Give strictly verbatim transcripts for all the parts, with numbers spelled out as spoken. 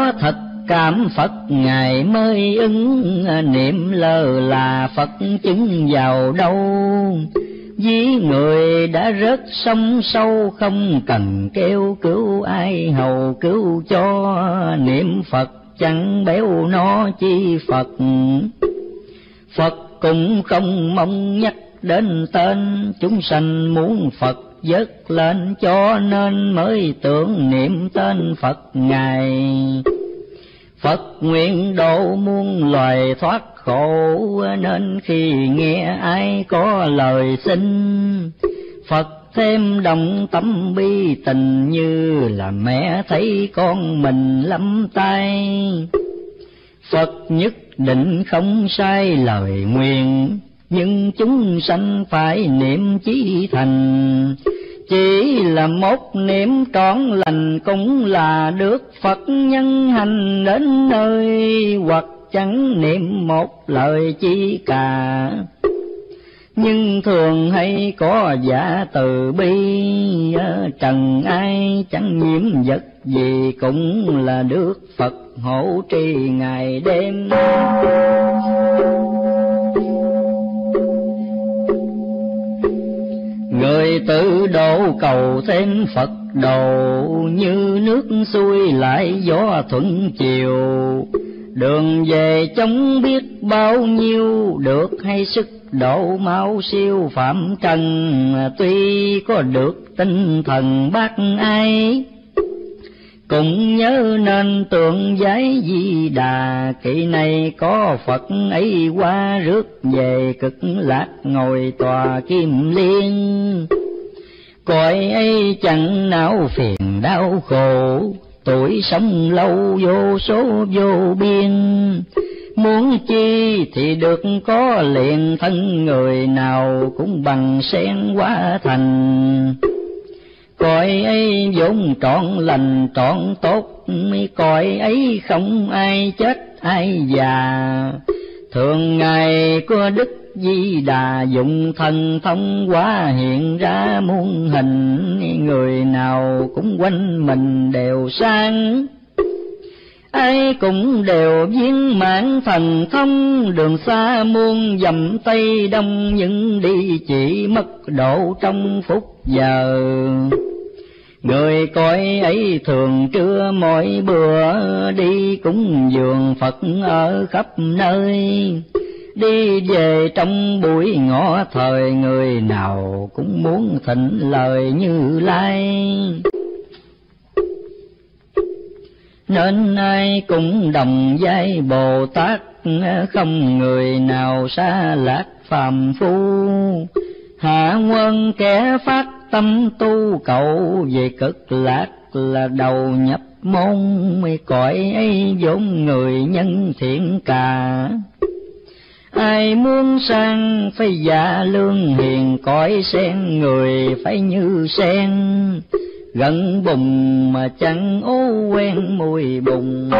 có thật cảm Phật Ngài mới ứng, niệm lơ là Phật chứng vào đâu. Ví người đã rớt sông sâu, không cần kêu cứu ai hầu cứu cho. Niệm Phật chẳng béo nó chi Phật, Phật cũng không mong nhắc đến tên. Chúng sanh muốn Phật vớt lên, cho nên mới tưởng niệm tên Phật Ngài. Phật nguyện độ muôn loài thoát khổ, nên khi nghe ai có lời xin, Phật thêm đồng tâm bi tình, như là mẹ thấy con mình lắm tay. Phật nhất định không sai lời nguyện, nhưng chúng sanh phải niệm chí thành. Chỉ là một niệm trọn lành, cũng là được Phật nhân hành đến nơi. Hoặc chẳng niệm một lời chi cả, nhưng thường hay có giả từ bi. Trần ai chẳng nhiễm vật gì, cũng là được Phật hộ trì ngày đêm. Người tự độ cầu thêm Phật độ, như nước xuôi lại gió thuận chiều. Đường về trông biết bao nhiêu, được hay sức độ mau siêu phạm trần. Tuy có được tinh thần bác ai, cũng nhớ nên tượng giấy Di Đà. Kỳ này có Phật ấy qua rước về, cực lạc ngồi tòa kim liên. Cõi ấy chẳng não phiền đau khổ, tuổi sống lâu vô số vô biên. Muốn chi thì được có liền, thân người nào cũng bằng sen hóa thành. Cõi ấy vốn trọn lành trọn tốt, cõi ấy không ai chết ai già. Thường ngày có Đức Di Đà dụng thần thông hóa hiện ra muôn hình. Người nào cũng quanh mình đều sang, ai cũng đều viên mãn thần thông. Đường xa muôn dặm Tây Đông, nhưng đi chỉ mất độ trong phút giờ. Người cõi ấy thường trưa mỗi bữa, đi cúng dường Phật ở khắp nơi. Đi về trong buổi ngọ thời, người nào cũng muốn thịnh lời Như Lai. Nên ai cũng đồng vai Bồ Tát, không người nào xa lạc phàm phu. Hạ quân kẻ phát tâm tu cầu, về cực lạc là đầu nhập môn. Cõi ấy vốn người nhân thiện cả, ai muốn sang phải dạ lương hiền. Cõi sen người phải như sen, gần bùn mà chẳng ô quen mùi bùn.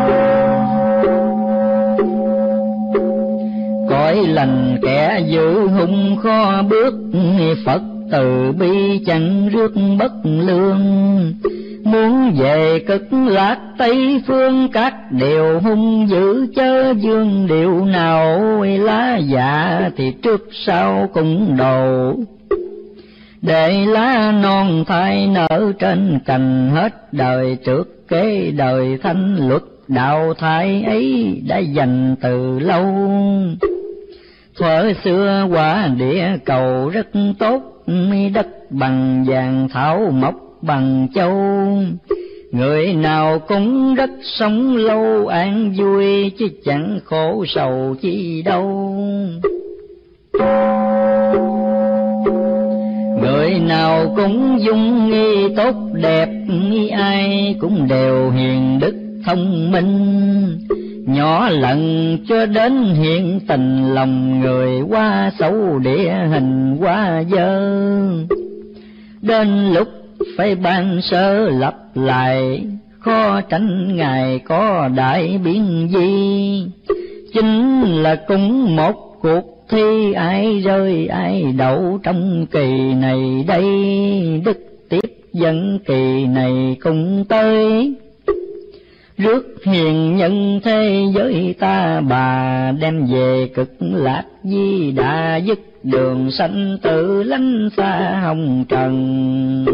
Cõi lành kẻ giữ hung khó bước, Phật từ bi chẳng rước bất lương. Muốn về cực lạc Tây phương, các điều hung dữ chớ dương điệu nào. Lá dạ thì trước sau cũng đầu, để lá non thay nở trên cành. Hết đời trước kế đời thanh luật, đạo thái ấy đã dành từ lâu. Thuở xưa quả địa cầu rất tốt, đất bằng vàng thảo mộc bằng châu. Người nào cũng rất sống lâu an vui, chứ chẳng khổ sầu chi đâu. Người nào cũng dung nghi tốt đẹp, ai cũng đều hiền đức thông minh. Nhỏ lần cho đến hiện tình, lòng người quá xấu địa hình quá dơ. Đến lúc phải ban sơ lập lại, khó tránh Ngài có đại biến gì. Chính là cũng một cuộc thi, ai rơi ai đậu trong kỳ này đây. Đức tiếp dẫn kỳ này cũng tới, Rước hiền nhân thế giới ta bà, đem về cực lạc di đà, dứt đường sanh tử lánh xa hồng trần.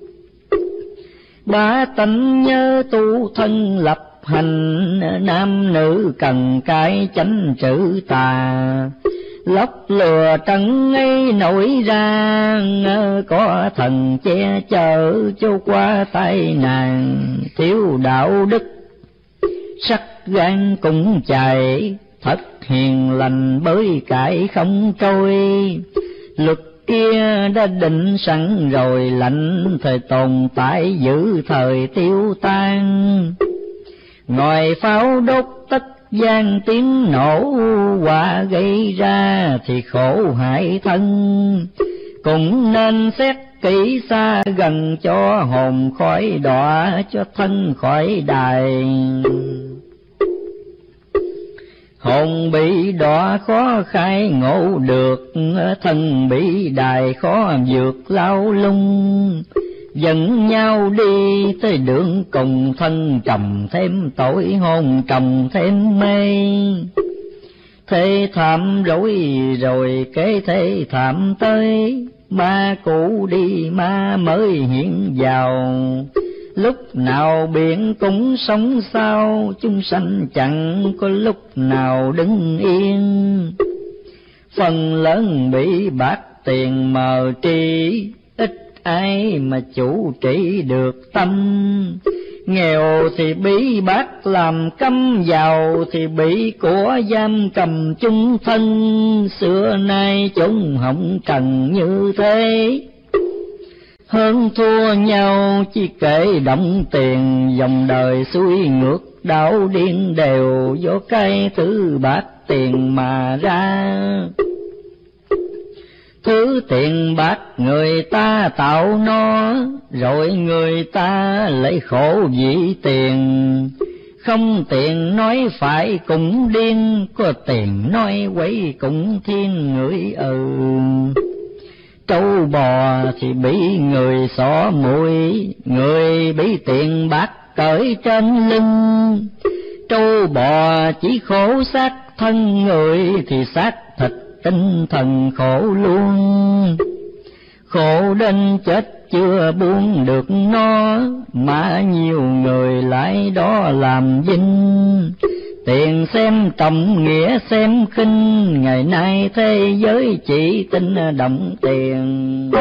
Ba tánh nhớ tu thân lập hành, nam nữ cần cái chánh trữ tà. Lóc lừa trắng ấy nổi ra, có thần che chở cho qua tai nạn. Thiếu đạo đức sắc gan cũng chạy, thật hiền lành bới cải không trôi. Luật kia đã định sẵn rồi, lạnh thời tồn tại giữ thời tiêu tan. Ngòi pháo đốt tất gian tiếng nổ, quả gây ra thì khổ hại thân. Cũng nên xét kỹ xa gần, cho hồn khỏi đọa, cho thân khỏi đài. Hồn bị đọa khó khai ngộ được, thân bị đài khó vượt lao lung. Dẫn nhau đi tới đường cùng, thân trầm thêm tội, hồn trầm thêm mê. Thế thảm rối rồi kế thế thảm tới, ma cũ đi ma mới hiện vào. Lúc nào biển cũng sống sao, chúng sanh chẳng có lúc nào đứng yên. Phần lớn bị bạc tiền mờ tri, ít ai mà chủ trị được tâm. Nghèo thì bị bác làm câm, giàu thì bị của giam cầm chung thân. Xưa nay chúng hồng trần như thế, hơn thua nhau chỉ kể động tiền. Dòng đời xuôi ngược đảo điên đều, do cái thứ bạc tiền mà ra. Thứ tiền bạc người ta tạo nó, rồi người ta lấy khổ vì tiền. Không tiền nói phải cũng điên, có tiền nói quấy cũng thiên người ừ. Trâu bò thì bị người xỏ mũi, người bị tiền bạc cởi trên lưng. Trâu bò chỉ khổ xác thân, người thì xác thịt tinh thần khổ luôn. Khổ đến chết chưa buông được nó, mà nhiều người lại đó làm vinh. Tiền xem trọng nghĩa xem khinh, ngày nay thế giới chỉ tin đồng tiền.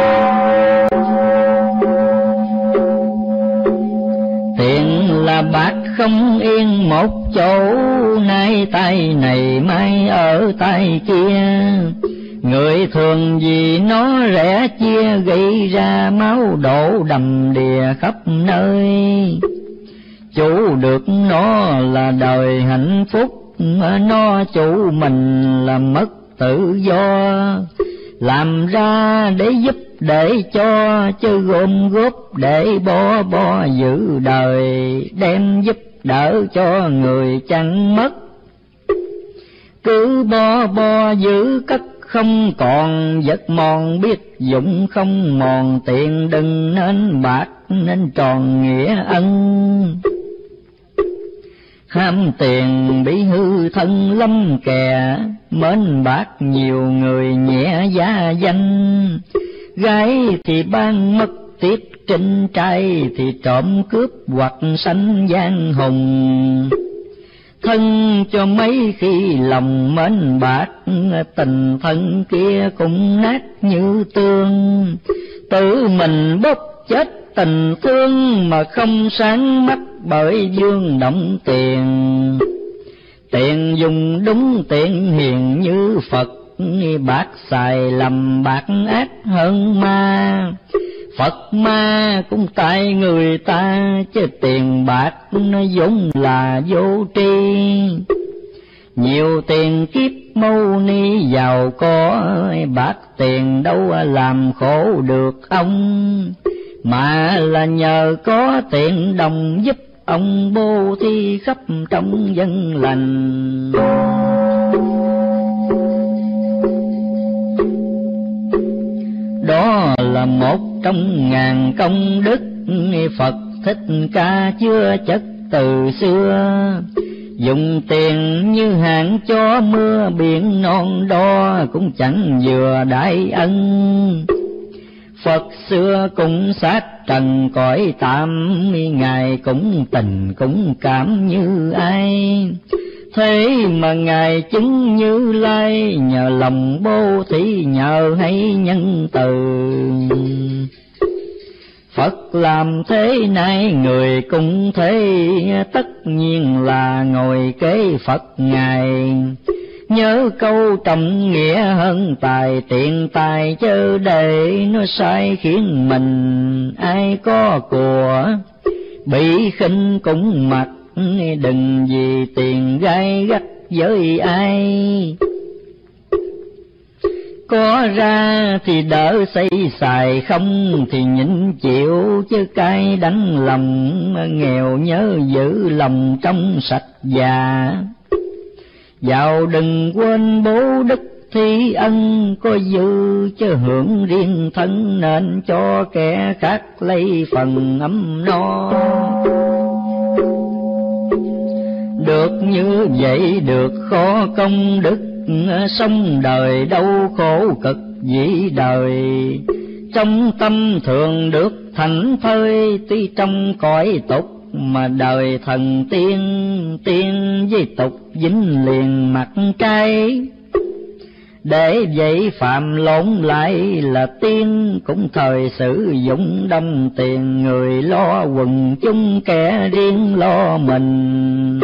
Tiền là bạc không yên một chỗ, nay tay này mai ở tay kia. Người thường vì nó rẻ chia, gây ra máu đổ đầm đìa khắp nơi. Chủ được nó là đời hạnh phúc, nó chủ mình là mất tự do. Làm ra để giúp để cho, chứ gom góp để bo bo giữ đời. Đem giúp đỡ cho người chẳng mất, cứ bo bo giữ cất không còn. Vật mòn biết dụng không mòn, tiền đừng nên bạc nên tròn nghĩa ân. Ham tiền bị hư thân lâm kè, mến bạc nhiều người nhẹ giá danh. Gái thì ban mất tiếp trinh, trai thì trộm cướp hoặc sanh giang hùng. Thân cho mấy khi lòng mến bạc, tình thân kia cũng nát như tương. Tự mình bốc chết tình thương mà không sáng mắt, bởi dương động tiền. Tiền dùng đúng tiền hiền như Phật, bạc xài lầm bạc ác hơn ma. Phật ma cũng tại người ta, chứ tiền bạc nó vốn là vô tri. Nhiều tiền kiếp mâu ni giàu có, bạc tiền đâu làm khổ được ông. Mà là nhờ có tiền đồng giúp ông bố thí khắp trong dân lành. Đó là một trong ngàn công đức, Phật Thích Ca chưa chất từ xưa, dùng tiền như hạn cho mưa biển non đo cũng chẳng vừa đại ân. Phật xưa cũng sát trần cõi tạm, Ngài cũng tình cũng cảm như ai. Thế mà Ngài chứng Như Lai, nhờ lòng bố thí nhờ hay nhân từ. Phật làm thế này người cũng thế, tất nhiên là ngồi kế Phật Ngài. Nhớ câu trọng nghĩa hơn tài tiền tài, chớ để nó sai khiến mình ai có của. Bị khinh cũng mặc, đừng vì tiền gai gắt với ai. Có ra thì đỡ xây xài, không thì nhịn chịu chứ cay đắng lòng. Nghèo nhớ giữ lòng trong sạch già, giàu đừng quên bố đức thi ân. Có dư chứ hưởng riêng thân, nên cho kẻ khác lấy phần ấm no. Được như vậy được khó công đức, sống đời đâu khổ cực dĩ đời. Trong tâm thường được thảnh thơi, tuy trong cõi tục mà đời thần tiên. Tiên với tục dính liền mặt trái, để vậy phạm lộn lại là tiên. Cũng thời sử dụng đông tiền, người lo quần chúng kẻ riêng lo mình.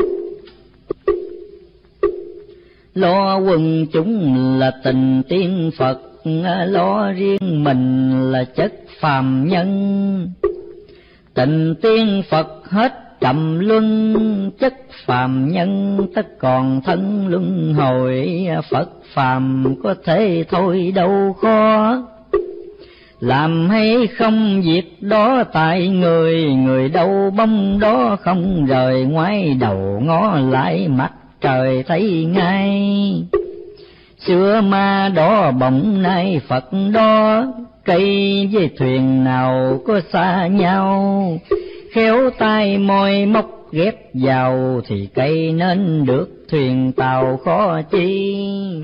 Lo quần chúng là tình tiên Phật, lo riêng mình là chất phàm nhân. Tình tiên Phật hết trầm luân, chất phàm nhân tất còn thân luân hồi. Phật phàm có thể thôi đâu khó, làm hay không việc đó tại người. Người đâu bông đó không rời, ngoái đầu ngó lại mặt trời thấy ngay. Xưa ma đó bỗng nay Phật đó, cây với thuyền nào có xa nhau. Khéo tay môi móc ghép vào, thì cây nên được thuyền tàu khó chi.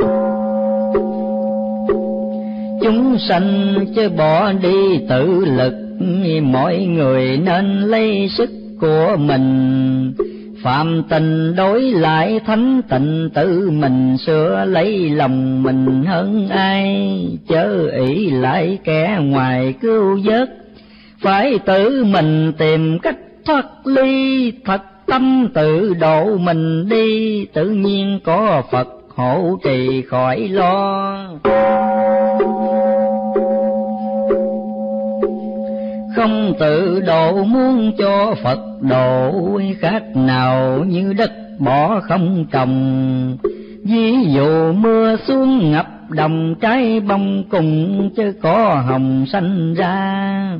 Chúng sanh chứ bỏ đi tự lực, mọi người nên lấy sức của mình. Phạm tình đối lại thánh tịnh, tự mình sửa lấy lòng mình hơn ai. Chớ ỷ lại kẻ ngoài cứu vớt, phải tự mình tìm cách thoát ly. Thật tâm tự độ mình đi, tự nhiên có Phật hộ trì khỏi lo. Không tự độ muốn cho Phật độ, khác nào như đất bỏ không trồng. Ví dụ mưa xuống ngập đồng, trái bông cùng chứ có hồng xanh ra.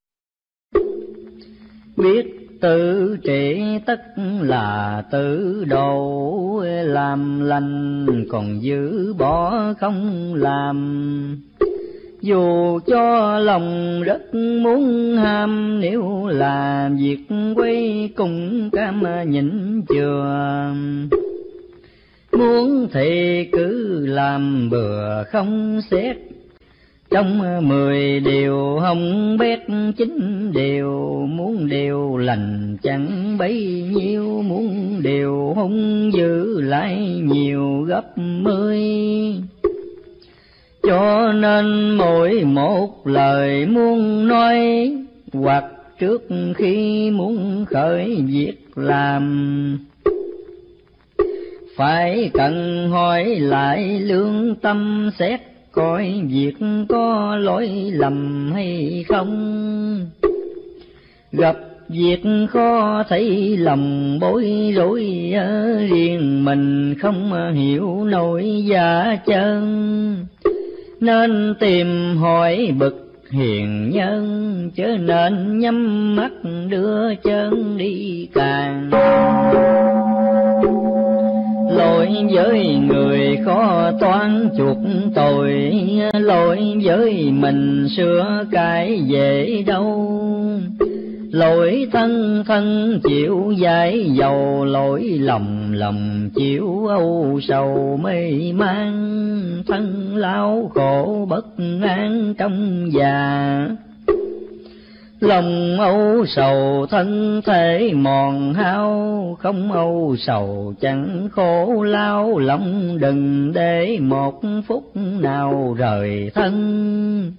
Biết tự trị tất là tự độ, làm lành còn giữ bỏ không làm. Dù cho lòng rất muốn ham, nếu làm việc quay cùng cam nhịn chừa. Muốn thì cứ làm bừa không xét, trong mười điều hông bét chín điều. Muốn điều lành chẳng bấy nhiêu, muốn điều hung giữ lại nhiều gấp mươi. Cho nên mỗi một lời muốn nói, hoặc trước khi muốn khởi việc làm, phải cần hỏi lại lương tâm xét, coi việc có lỗi lầm hay không. Gặp việc khó thấy lòng bối rối, riêng mình không hiểu nổi giá chân. Nên tìm hỏi bậc hiền nhân, chớ nên nhắm mắt đưa chân đi càng. Lỗi với người khó toán chuộc tội, lỗi với mình sửa cái dễ đâu. lỗi thân thân chịu giải dầu, lỗi lòng lòng chịu âu sầu mê man, thân lao khổ bất an trong già. Lòng âu sầu thân thể mòn hao, không âu sầu chẳng khổ lao, lòng đừng để một phút nào rời thân.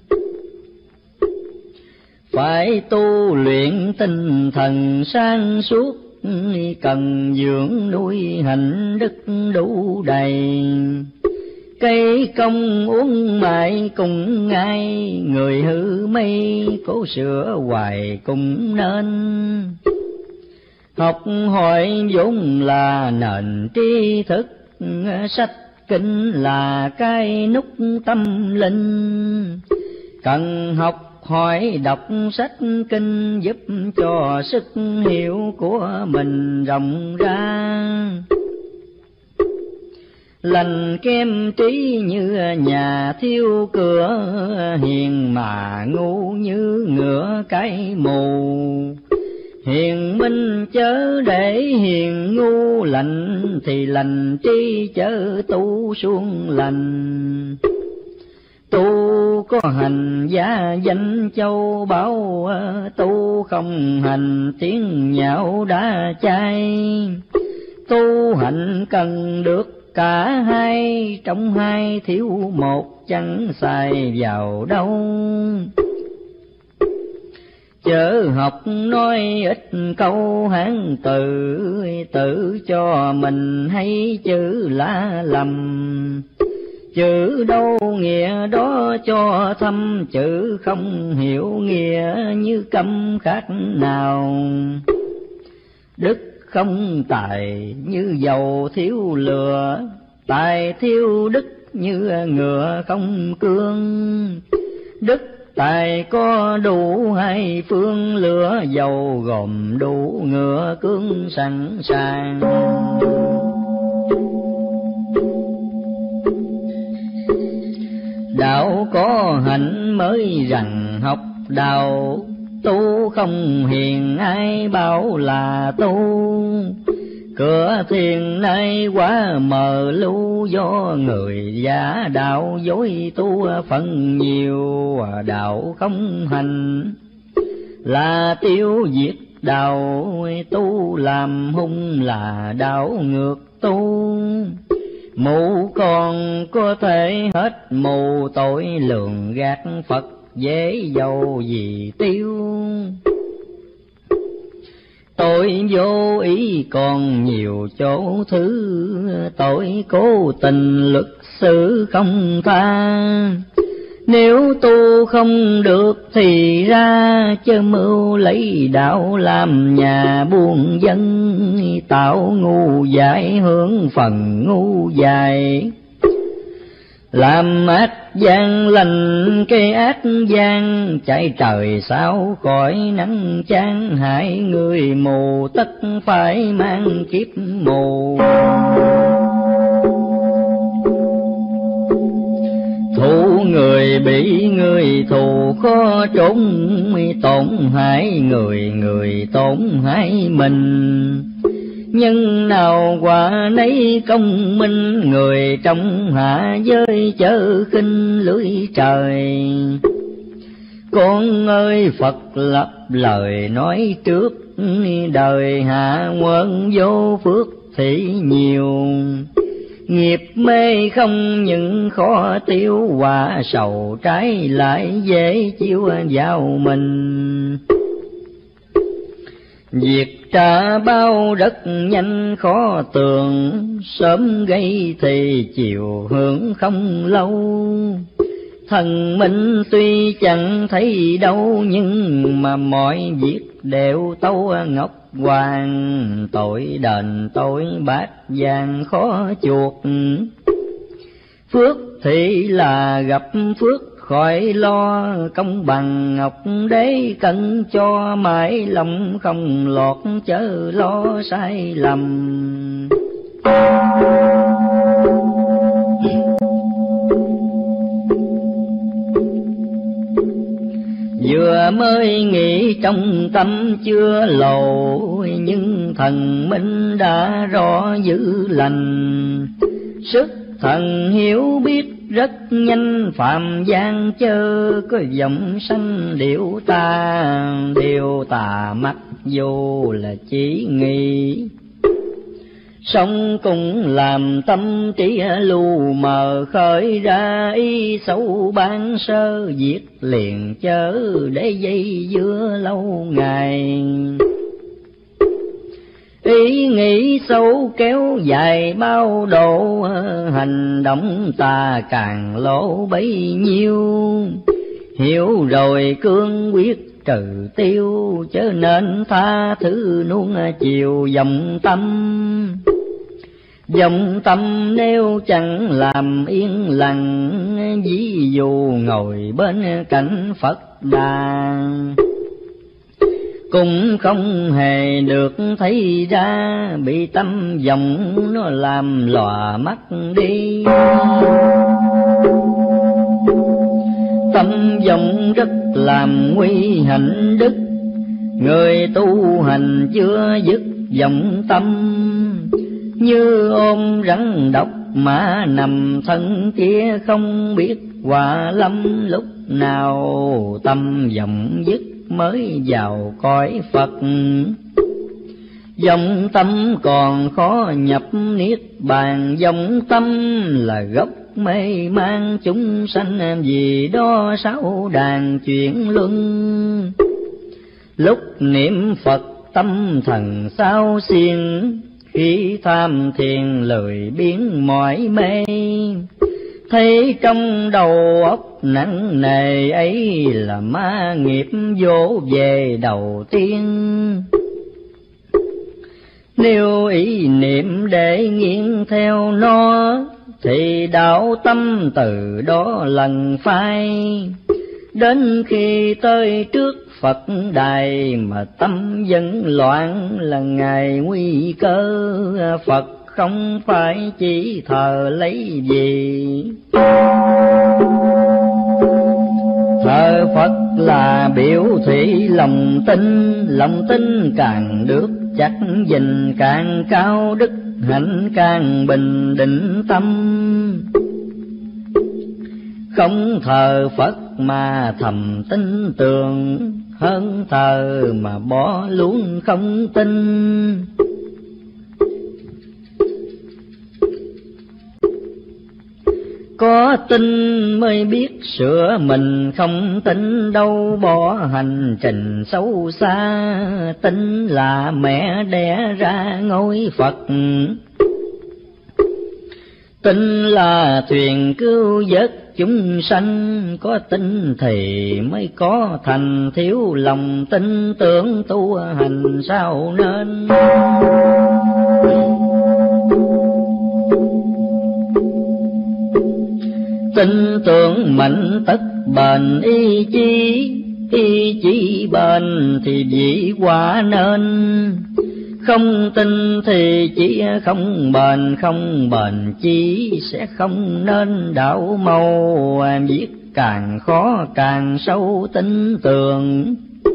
Phải tu luyện tinh thần sáng suốt, cần dưỡng nuôi hạnh đức đủ đầy. Cây công uống mãi cùng ngay, người hư mây cố sửa hoài cũng nên. Học hỏi vốn là nền tri thức, sách kinh là cái nút tâm linh. Cần học hỏi đọc sách kinh, giúp cho sức hiểu của mình rộng ra. Lành kem trí như nhà thiếu cửa, hiền mà ngu như ngựa cái mù. Hiền minh chớ để hiền ngu, lành thì lành trí chớ tu suông lành. Tu có hành giá danh châu báu, tu không hành tiếng nhạo đã chai. Tu hành cần được cả hai, trong hai thiếu một chẳng xài vào đâu. Chớ học nói ít câu Hán từ, tự cho mình hay chữ lá lầm. Chữ đâu nghĩa đó cho thâm, chữ không hiểu nghĩa như câm khác nào. Đức không tài như dầu thiếu lửa, tài thiếu đức như ngựa không cương. Đức tài có đủ hai phương, lửa dầu gồm đủ ngựa cương sẵn sàng. Đạo có hạnh mới rằng học đạo, tu không hiền ai bảo là tu. Cửa thiền nay quá mờ lu, do người giả đạo dối tu phần nhiều. Đạo không hành là tiêu diệt đạo, tu làm hung là đạo ngược tu. Mù còn có thể hết mù, tội lường gạt Phật dễ dầu gì tiêu. Tội vô ý còn nhiều chỗ thứ, tội cố tình luật xử không tha. Nếu tu không được thì ra, chớ mưu lấy đạo làm nhà buôn dân. Tạo ngu dại hướng phần ngu dại, làm ác gian lành cái ác gian. Chạy trời sao khỏi nắng chán, hại người mù tất phải mang kiếp mù. Thù người bị người thù khó trốn, tổn hại người người tổn hại mình. Nhân nào quả nấy công minh, người trong hạ giới chớ khinh lưỡi trời. Con ơi Phật lập lời nói trước, đời hạ quân vô phước thì nhiều. Nghiệp mê không những khó tiêu, quả sầu trái lại dễ chiếu vào mình. Việc trả bao rất nhanh khó tường, sớm gây thì chiều hưởng không lâu. Thần minh tuy chẳng thấy đâu, nhưng mà mọi việc đều tâu ngọc hoàng. Tội đền tội bát vàng khó chuộc, phước thì là gặp phước khỏi lo. Công bằng ngọc đế cân cho, mãi lòng không lọt chớ lo sai lầm. vừa mới nghĩ trong tâm chưa lộ, nhưng thần minh đã rõ dữ lành. Sức thần hiểu biết rất nhanh, phạm gian chớ có giọng sanh điệu ta, điều tà mắt vô là chỉ nghĩ. Sống cũng làm tâm trí lu mờ, khởi ra ý xấu ban sơ, diệt liền chớ để dây dưa lâu ngày. Ý nghĩ xấu kéo dài bao độ, hành động ta càng lỗ bấy nhiêu. Hiểu rồi cương quyết trừ tiêu, chớ nên tha thứ nuông chiều dòng tâm. Dòng tâm nếu chẳng làm yên lặng, ví dụ ngồi bên cạnh Phật đàn, cũng không hề được thấy ra, bị tâm vọng nó làm lòa mắt đi. Tâm vọng rất làm nguy hạnh đức, người tu hành chưa dứt vọng tâm. Như ôm rắn độc mà nằm thân kia, không biết hòa lâm lúc nào. Tâm vọng dứt mới vào cõi Phật, vọng tâm còn khó nhập niết bàn. Vọng tâm là gốc mê mang chúng sanh, vì đó sáu đàn chuyển luân. Lúc niệm Phật tâm thần sao xiên, khi tham thiền lười biến mỏi mê. Thấy trong đầu óc nặng nề ấy là ma nghiệp vỗ về đầu tiên. Nếu ý niệm để nghiêng theo nó, thì đạo tâm từ đó lần phai. Đến khi tới trước Phật đài mà tâm vẫn loạn, là ngày nguy cơ. Phật không phải chỉ thờ lấy gì, thờ Phật là biểu thị lòng tin. Lòng tin càng được chắc gìn, càng cao đức hạnh càng bình định tâm. Không thờ Phật mà thầm tin tưởng, hơn thờ mà bỏ luôn không tin. Có tin mới biết sửa mình, không tin đâu bỏ hành trình xấu xa. Tin là mẹ đẻ ra ngôi Phật, tin là thuyền cứu vớt chúng sanh. Có tin thì mới có thành, thiếu lòng tin tưởng tu hành sao nên. Tin tưởng mạnh tất bền ý chí, ý chí bền thì vị quả nên. Không tin thì chỉ không bền, không bền chí sẽ không nên đạo màu. Viết càng khó càng sâu tin tưởng,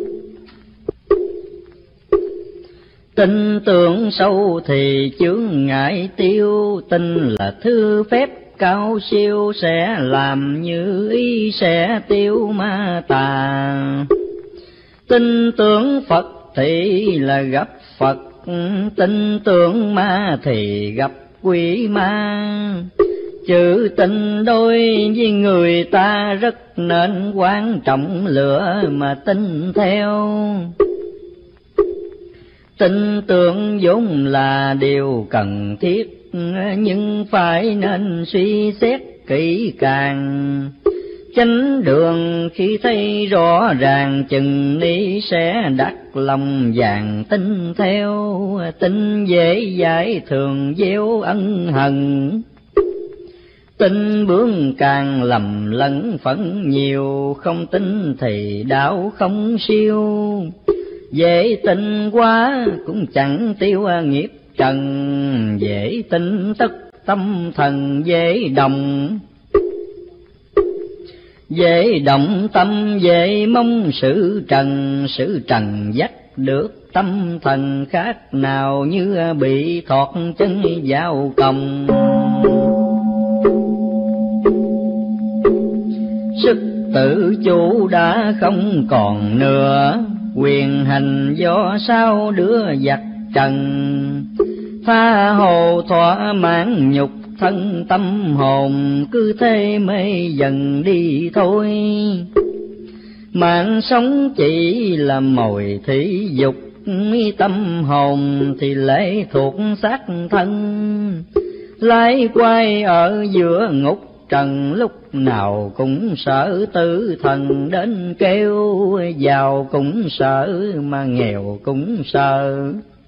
tin tưởng sâu thì chướng ngại tiêu. Tin là thứ phép cao siêu, sẽ làm như ý sẽ tiêu ma tà. Tin tưởng Phật thì là gặp Phật, tin tưởng ma thì gặp quỷ ma. Chữ tình đôi với người ta rất nên quan trọng, lựa mà tin theo. Tin tưởng vốn là điều cần thiết, nhưng phải nên suy xét kỹ càng. Chánh đường khi thấy rõ ràng, chừng ni sẽ đắc lòng vàng tin theo. Tin dễ dãi thường gieo ân hận, tin bướng càng lầm lẫn phẫn nhiều. Không tin thì đạo không siêu, dễ tin quá cũng chẳng tiêu nghiệp trần. Dễ tin tất tâm thần dễ đồng, Dễ động tâm dễ mong sự trần, sự trần dắt được tâm thần khác nào như bị thọt chân vào còng. Sức tự chủ đã không còn nữa, quyền hành do sao đứa giặc trần. Tha hồ thỏa mãn nhục thân tâm hồn, cứ thế mê dần đi thôi. Mạng sống chỉ là mồi thị dục, tâm hồn thì lệ thuộc xác thân. Lái quay ở giữa ngục trần, lúc nào cũng sợ tử thần đến kêu. Giàu cũng sợ mà nghèo cũng sợ,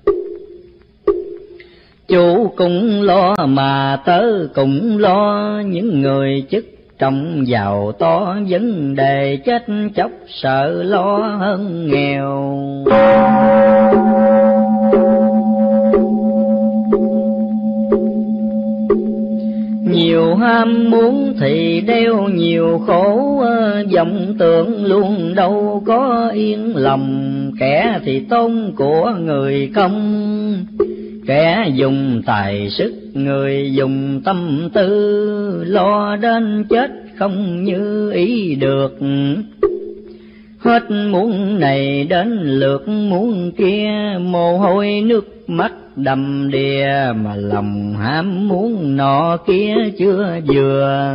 chủ cũng lo mà tớ cũng lo. Những người chức trọng giàu to, vấn đề chết chóc sợ lo hơn nghèo. Nhiều ham muốn thì đeo nhiều khổ, vọng tưởng luôn đâu có yên lòng. Kẻ thì tôn của người không, kẻ dùng tài sức người dùng tâm tư. Lo đến chết không như ý được, hết muốn này đến lượt muốn kia. Mồ hôi nước mắt đầm đìa, mà lòng ham muốn nọ kia chưa vừa.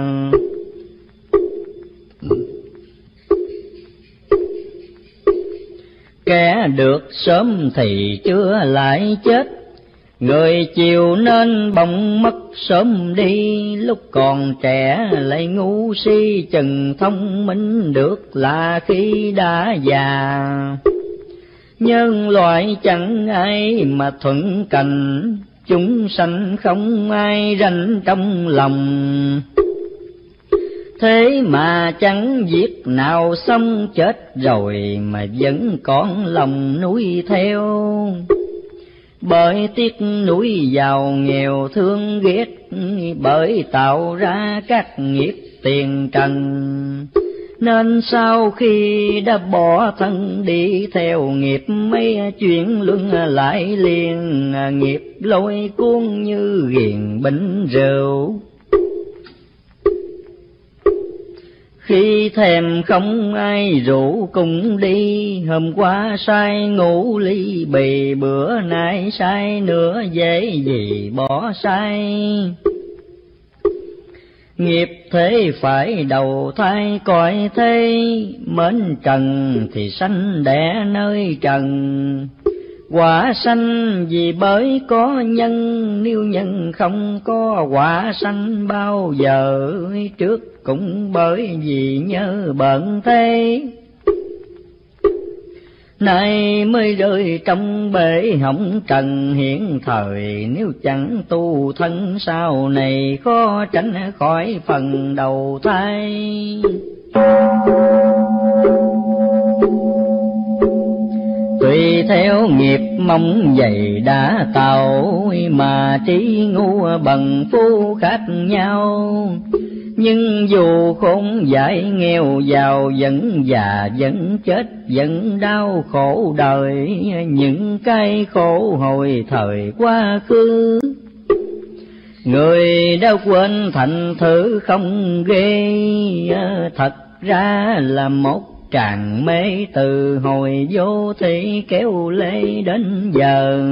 Kẻ được sớm thì chưa lại chết, người chiều nên bỗng mất sớm đi. Lúc còn trẻ lại ngu si, chừng thông minh được là khi đã già. Nhân loại chẳng ai mà thuận cảnh, chúng sanh không ai ranh trong lòng. Thế mà chẳng việc nào xong, chết rồi mà vẫn còn lòng nuối theo. Bởi tiếc nuối giàu nghèo thương ghét, bởi tạo ra các nghiệp tiền trần. Nên sau khi đã bỏ thân đi theo nghiệp, mấy chuyện luân lại liền. Nghiệp lôi cuốn như ghiền bình rượu, khi thèm không ai rủ cùng đi. Hôm qua say ngủ ly bì, bữa nay say nữa dễ gì bỏ say. Nghiệp thế phải đầu thai cõi thế, mến trần thì sanh đẻ nơi trần. Quả sanh vì bởi có nhân, nếu nhân không có quả sanh bao giờ. Trước cũng bởi vì nhớ bận thế, nay mới rơi trong bể hỏng trần hiện thời. Nếu chẳng tu thân sau này, khó tránh khỏi phần đầu thai. Tùy theo nghiệp mong dày đã tạo, mà trí ngu bằng phu khác nhau. Nhưng dù khôn dại nghèo giàu, vẫn già vẫn chết vẫn đau khổ đời. Những cái khổ hồi thời quá khứ, người đã quên thành thử không ghê. Thật ra là một tràng mê, từ hồi vô thị kéo lê đến giờ.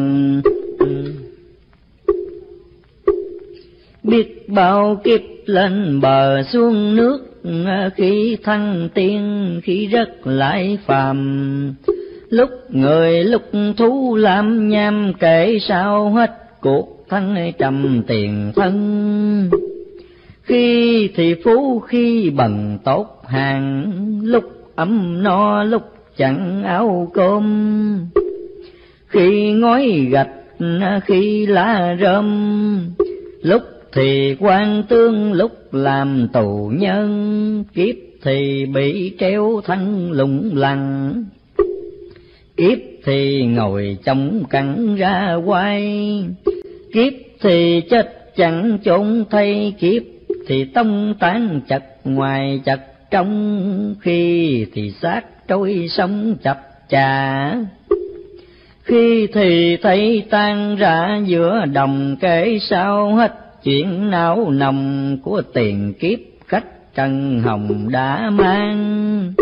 Biết bao kiếp lên bờ xuống nước, khi thăng tiên khi rớt lại phàm. Lúc người lúc thú làm nham, kể sao hết cuộc thân trầm tiền thân. Khi thì phú khi bằng tốt hàng, lúc ấm no lúc chẳng áo cơm. Khi ngói gạch khi lá rơm, lúc thì quan tương lúc làm tù nhân. Kiếp thì bị treo thân lủng lẳng, kiếp thì ngồi chống cẳng ra quay. Kiếp thì chết chẳng chốn thay, kiếp thì tông tán chật ngoài chật trong, khi thì xác trôi sông chập chà. Khi thì thấy tan rã giữa đồng, kể sao hết chuyện não nồng của tiền kiếp khách trần hồng đã mang.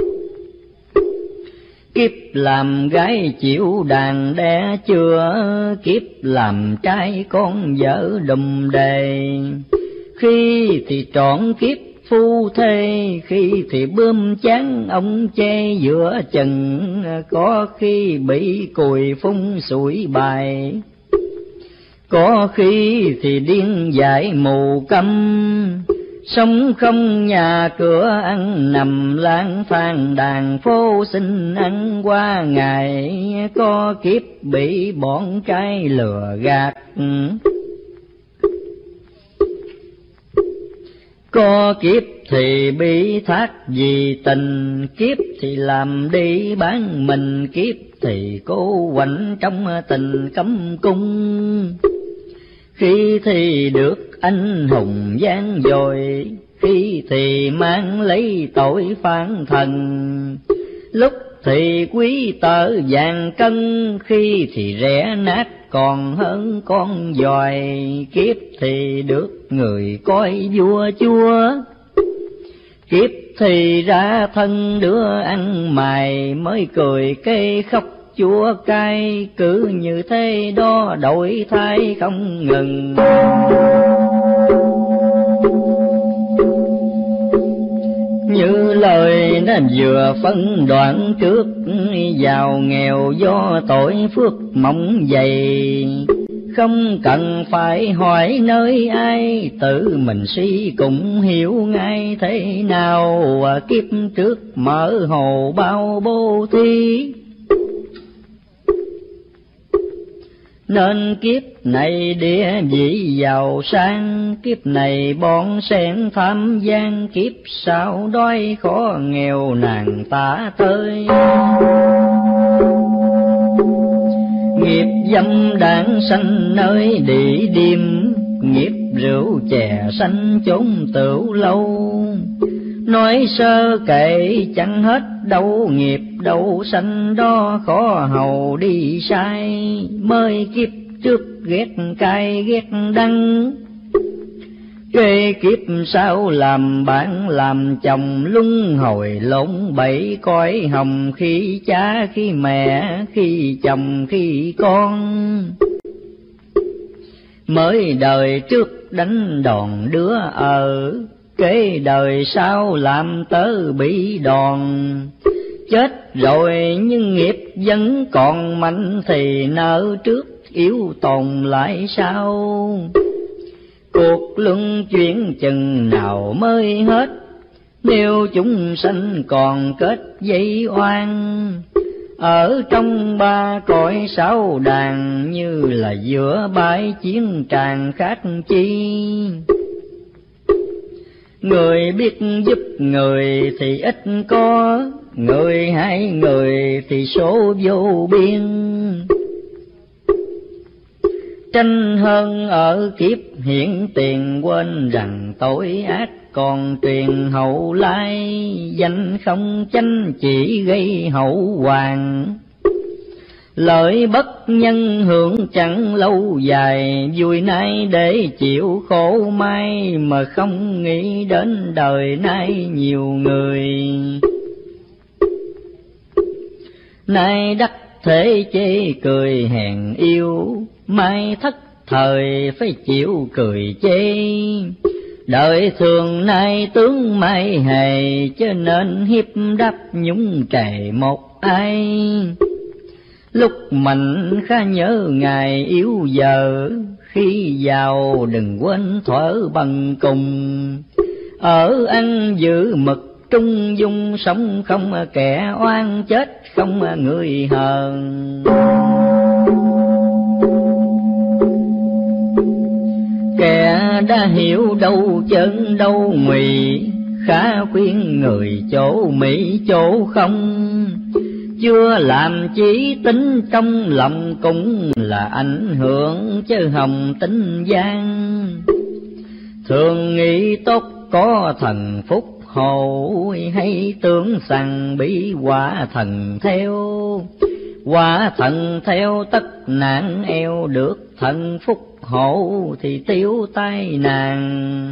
Kiếp làm gái chịu đàn đẻ chưa, kiếp làm trai con vợ đùm đề. Khi thì trọn kiếp phu thê, khi thì bươm chán ông che giữa chừng, có khi bị cùi phun sủi bài, có khi thì điên dại mù câm. Sống không nhà cửa ăn nằm lang thang đàn phố xin ăn qua ngày, có kiếp bị bọn trai lừa gạt. Có kiếp thì bị thác vì tình, kiếp thì làm đi bán mình, kiếp thì cố quạnh trong tình cấm cung. Khi thì được anh hùng gian dội, khi thì mang lấy tội phản thần. Lúc thì quý tợ vàng cân, khi thì rẻ nát còn hơn con giòi. Kiếp thì được người coi vua chúa, kiếp thì ra thân đứa ăn mày, mới cười cây khóc chúa cay, cứ như thế đó đổi thay không ngừng. Như lời nó vừa phân đoạn trước, giàu nghèo do tội phước mỏng dày. Không cần phải hỏi nơi ai, tự mình suy cũng hiểu ngay thế nào. Kiếp trước mở hồ bao bố thí, nên kiếp này địa vị giàu sang. Kiếp này bọn sen tham gian, kiếp sau đói khó nghèo nàn tả tơi. Nghiệp dâm đảng sanh nơi địa điểm, nghiệp rượu chè sanh chốn tửu lâu. Nói sơ kệ chẳng hết đâu, nghiệp đâu sanh đó khó hầu đi sai. Mới kiếp trước ghét cay ghét đắng, kê kiếp sau làm bạn làm chồng, luân hồi lộn bẫy cõi hồng. Khi cha khi mẹ, khi chồng khi con, mới đời trước đánh đòn đứa ở, kế đời sau làm tớ bị đòn. Chết rồi nhưng nghiệp vẫn còn mạnh, thì nợ trước yếu tồn lại sau. Cuộc luân chuyển chừng nào mới hết, nếu chúng sanh còn kết dây oan. Ở trong ba cõi sáu đàn, như là giữa bãi chiến tràng khác chi. Người biết giúp người thì ít có, người hại người thì số vô biên. Tranh hơn ở kiếp hiện tiền, quên rằng tội ác còn truyền hậu lai. Danh không chánh chỉ gây hậu hoàng, lợi bất nhân hưởng chẳng lâu dài. Vui nay để chịu khổ mai, mà không nghĩ đến đời nay nhiều người. Nay đắc thế chê cười hèn yêu, mai thất thời phải chịu cười chê. Đời thường nay tướng mai hề, cho nên hiếp đáp nhúng trề một ai. Lúc mạnh khá nhớ ngày yếu giờ, khi giàu đừng quên thuở bằng cùng. Ở ăn giữ mực trung dung, sống không kẻ oan, chết không người hờn. Kẻ đã hiểu đâu chân đâu ngụy, khá khuyên người chỗ mỹ chỗ không. Chưa làm chí tính trong lòng, cũng là ảnh hưởng chứ hồng tính gian. Thường nghĩ tốt có thần phúc hộ, hay tưởng rằng bị quả thần theo. Quả thần theo tất nạn eo, được thần phúc hộ thì tiêu tai nạn.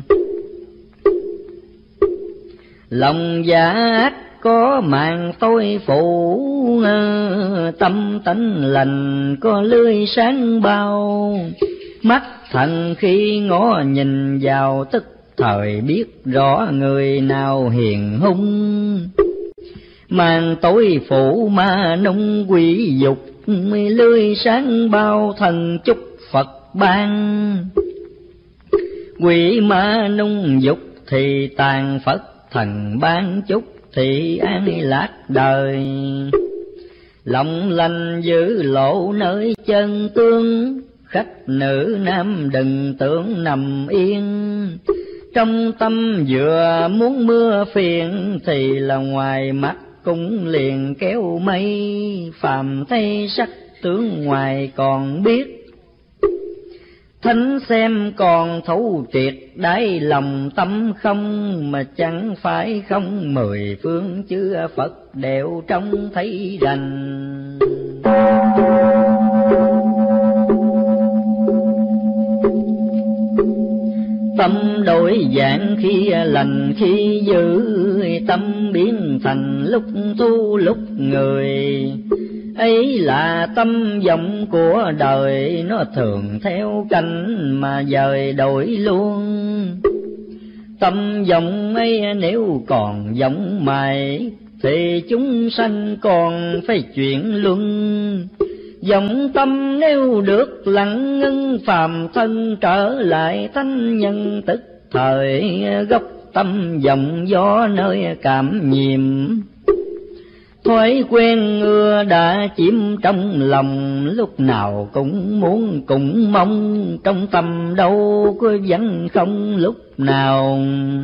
Lòng giả ác có màn tôi phủ, tâm tánh lành có lưới sáng bao. Mắt thần khi ngó nhìn vào, tức thời biết rõ người nào hiền hung. Màn tối phủ ma nung quỷ dục, lưới sáng bao thần chúc Phật ban. Quỷ ma nung dục thì tàn Phật, thần ban chúc thì an lạc đời. Lòng lành giữ lộ nơi chân tương, khách nữ nam đừng tưởng nằm yên. Trong tâm vừa muốn mưa phiền, thì là ngoài mắt cũng liền kéo mây. Phàm thấy sắc tướng ngoài còn biết, thánh xem còn thấu triệt đáy lòng tâm không. Mà chẳng phải không mười phương chư Phật đều trông thấy rành. Tâm đổi dạng khi lành khi dữ, tâm biến thành lúc thu lúc người. Ấy là tâm vọng của đời, nó thường theo canh mà dời đổi luôn. Tâm vọng ấy nếu còn vọng mãi, thì chúng sanh còn phải chuyển luân. Vọng tâm nếu được lặng ngưng, phàm thân trở lại thánh nhân tức thời. Gốc tâm vọng gió nơi cảm nhiệm, thói quen ưa đã chiếm trong lòng. Lúc nào cũng muốn cũng mong, trong tâm đâu có vẫn không lúc nào.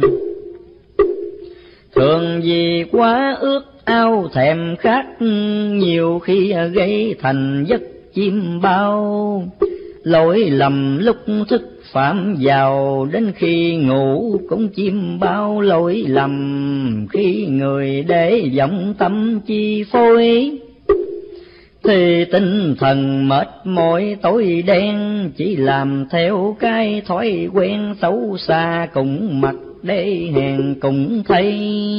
Thường vì quá ước ao thèm khát, nhiều khi gây thành giấc chim bao. Lỗi lầm lúc thức phạm vào, đến khi ngủ cũng chim bao lỗi lầm. Khi người để vọng tâm chi phối, thì tinh thần mệt mỏi tối đen. Chỉ làm theo cái thói quen xấu xa, cũng mặc để hèn cũng thấy.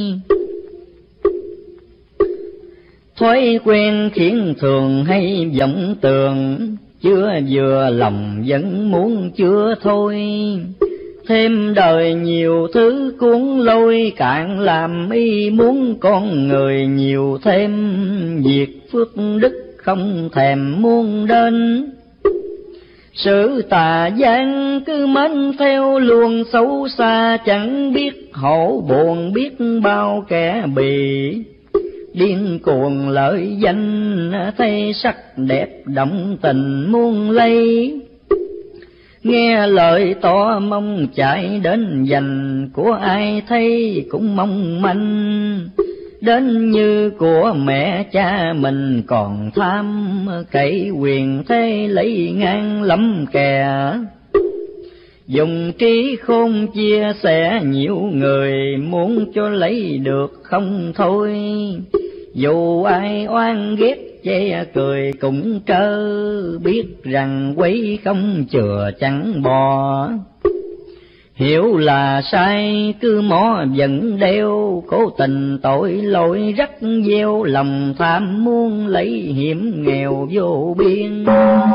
Thói quen khiến thường hay vọng tưởng, chưa vừa lòng vẫn muốn chưa thôi. Thêm đời nhiều thứ cuốn lôi, cạn làm ý muốn con người nhiều thêm. Việc phước đức không thèm muôn đến, sự tà gian cứ mến theo luồng xấu xa. Chẳng biết hổ buồn biết bao kẻ bì, điên cuồng lợi danh thấy sắc đẹp động tình muôn lây. Nghe lời tỏ mong chạy đến giành, của ai thấy cũng mong manh. Đến như của mẹ cha mình còn tham, cậy quyền thế lấy ngang lắm kè. Dùng trí khôn chia sẻ nhiều người, muốn cho lấy được không thôi. Dù ai oan ghét chê cười cũng trơ, biết rằng quấy không chừa chẳng bò. Hiểu là sai cứ mó vẫn đeo, cố tình tội lỗi rắc gieo. Lòng tham muốn lấy hiểm nghèo vô biên.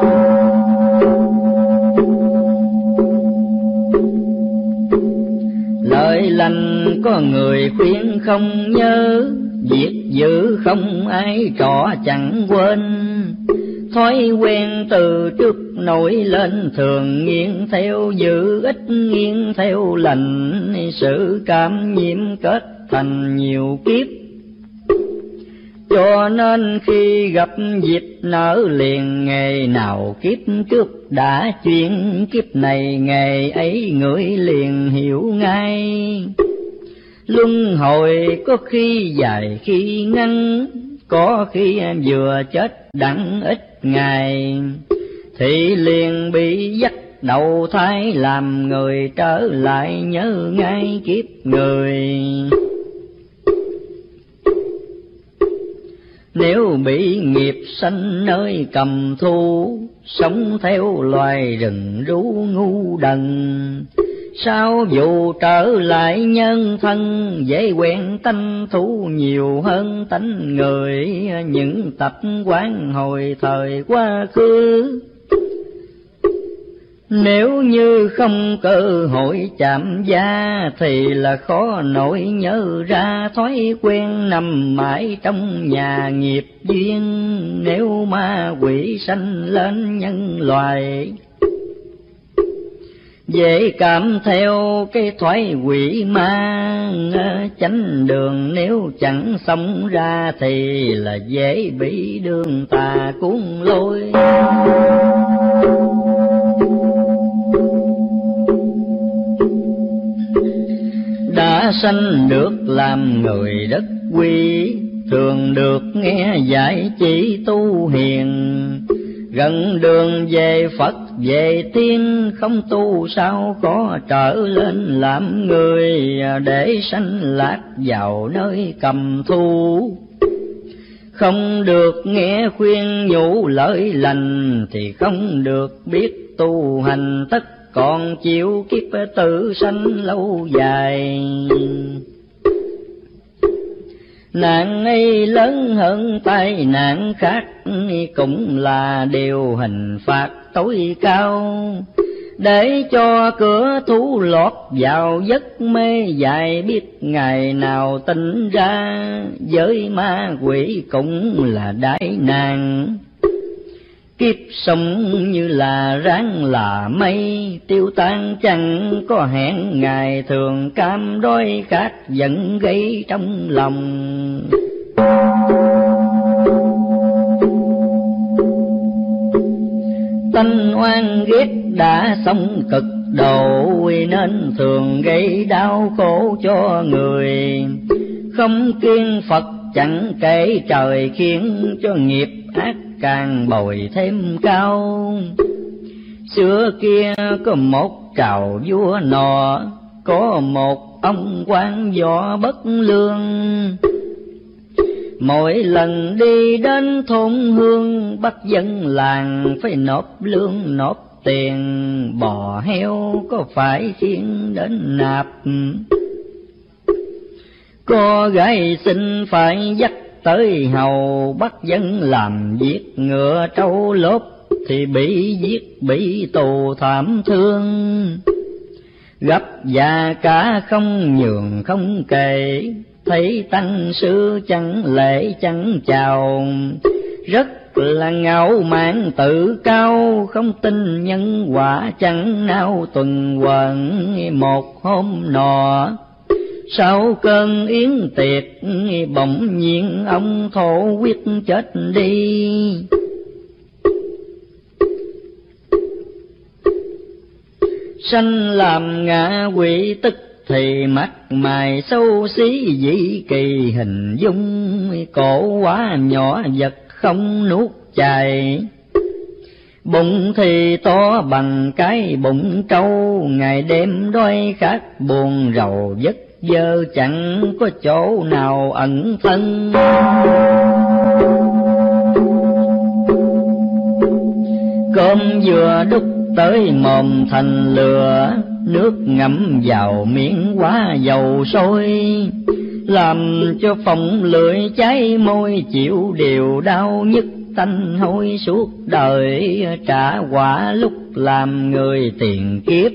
Lời lành có người khuyên không nhớ, việc dữ không ai trọ chẳng quên. Thói quen từ trước nổi lên, thường nghiêng theo dữ ít nghiêng theo lành. Sự cảm nhiễm kết thành nhiều kiếp, cho nên khi gặp dịp nở liền. Ngày nào kiếp trước đã chuyện, kiếp này ngày ấy ngửi liền hiểu ngay. Luân hồi có khi dài khi ngắn, có khi vừa chết đặng ít ngày. Thì liền bị dắt đầu thai làm người, trở lại nhớ ngay kiếp người. Nếu bị nghiệp sanh nơi cầm thu, sống theo loài rừng rú ngu đần. Sao dù trở lại nhân thân, dễ quen tánh thú nhiều hơn tánh người, những tập quán hồi thời quá khứ. Nếu như không cơ hội chạm da, thì là khó nổi nhớ ra thói quen nằm mãi trong nhà nghiệp duyên. Nếu ma quỷ sanh lên nhân loài, dễ cảm theo cái thoái quỷ ma chánh đường. Nếu chẳng sống ra thì là dễ bị đường tà cuốn lôi. Đã sanh được làm người đất quý, thường được nghe dạy chỉ tu hiền. Gần đường về Phật về tiên, không tu sao có trở lên làm người, để sanh lạc vào nơi cầm thu. Không được nghe khuyên nhủ lợi lành, thì không được biết tu hành, tất còn chịu kiếp tử sanh lâu dài. Nạn ấy lớn hơn tai nạn khác, cũng là điều hình phạt tối cao. Để cho cửa thú lọt vào giấc mê dài, biết ngày nào tỉnh ra, với ma quỷ cũng là đại nạn. Kiếp sống như là ráng là mây, tiêu tan chẳng có hẹn ngày, thường cam đói khát giận gây trong lòng. Tánh oan ghét đã sống cực độ, nên thường gây đau khổ cho người. Không kiêng Phật chẳng kể trời, khiến cho nghiệp ác càng bồi thêm cao. Xưa kia có một trào vua nọ, có một ông quan võ bất lương. Mỗi lần đi đến thôn hương, bắt dân làng phải nộp lương nộp tiền. Bò heo có phải khiến đến nạp, có gái xinh phải dắt tới hầu. Bắt dân làm việc ngựa trâu lốp, thì bị giết bị tù thảm thương. Gấp già cả không nhường không kể, thấy tăng sư chẳng lễ chẳng chào. Rất là ngạo mạn tự cao, không tin nhân quả chẳng nao tuần hoàn. Một hôm nọ sau cơn yến tiệc, bỗng nhiên ông thổ quyết chết đi. Sanh làm ngạ quỷ, tức thì mắt mày xấu xí dị kỳ hình dung. Cổ quá nhỏ vật không nuốt chài, bụng thì to bằng cái bụng trâu. Ngày đêm đói khát buồn rầu vất vơ, chẳng có chỗ nào ẩn thân. Cơm vừa đút tới mồm thành lửa, nước ngậm vào miệng quá dầu sôi. Làm cho phồng lưỡi cháy môi, chịu điều đau nhức tanh hôi suốt đời. Trả quả lúc làm người tiền kiếp,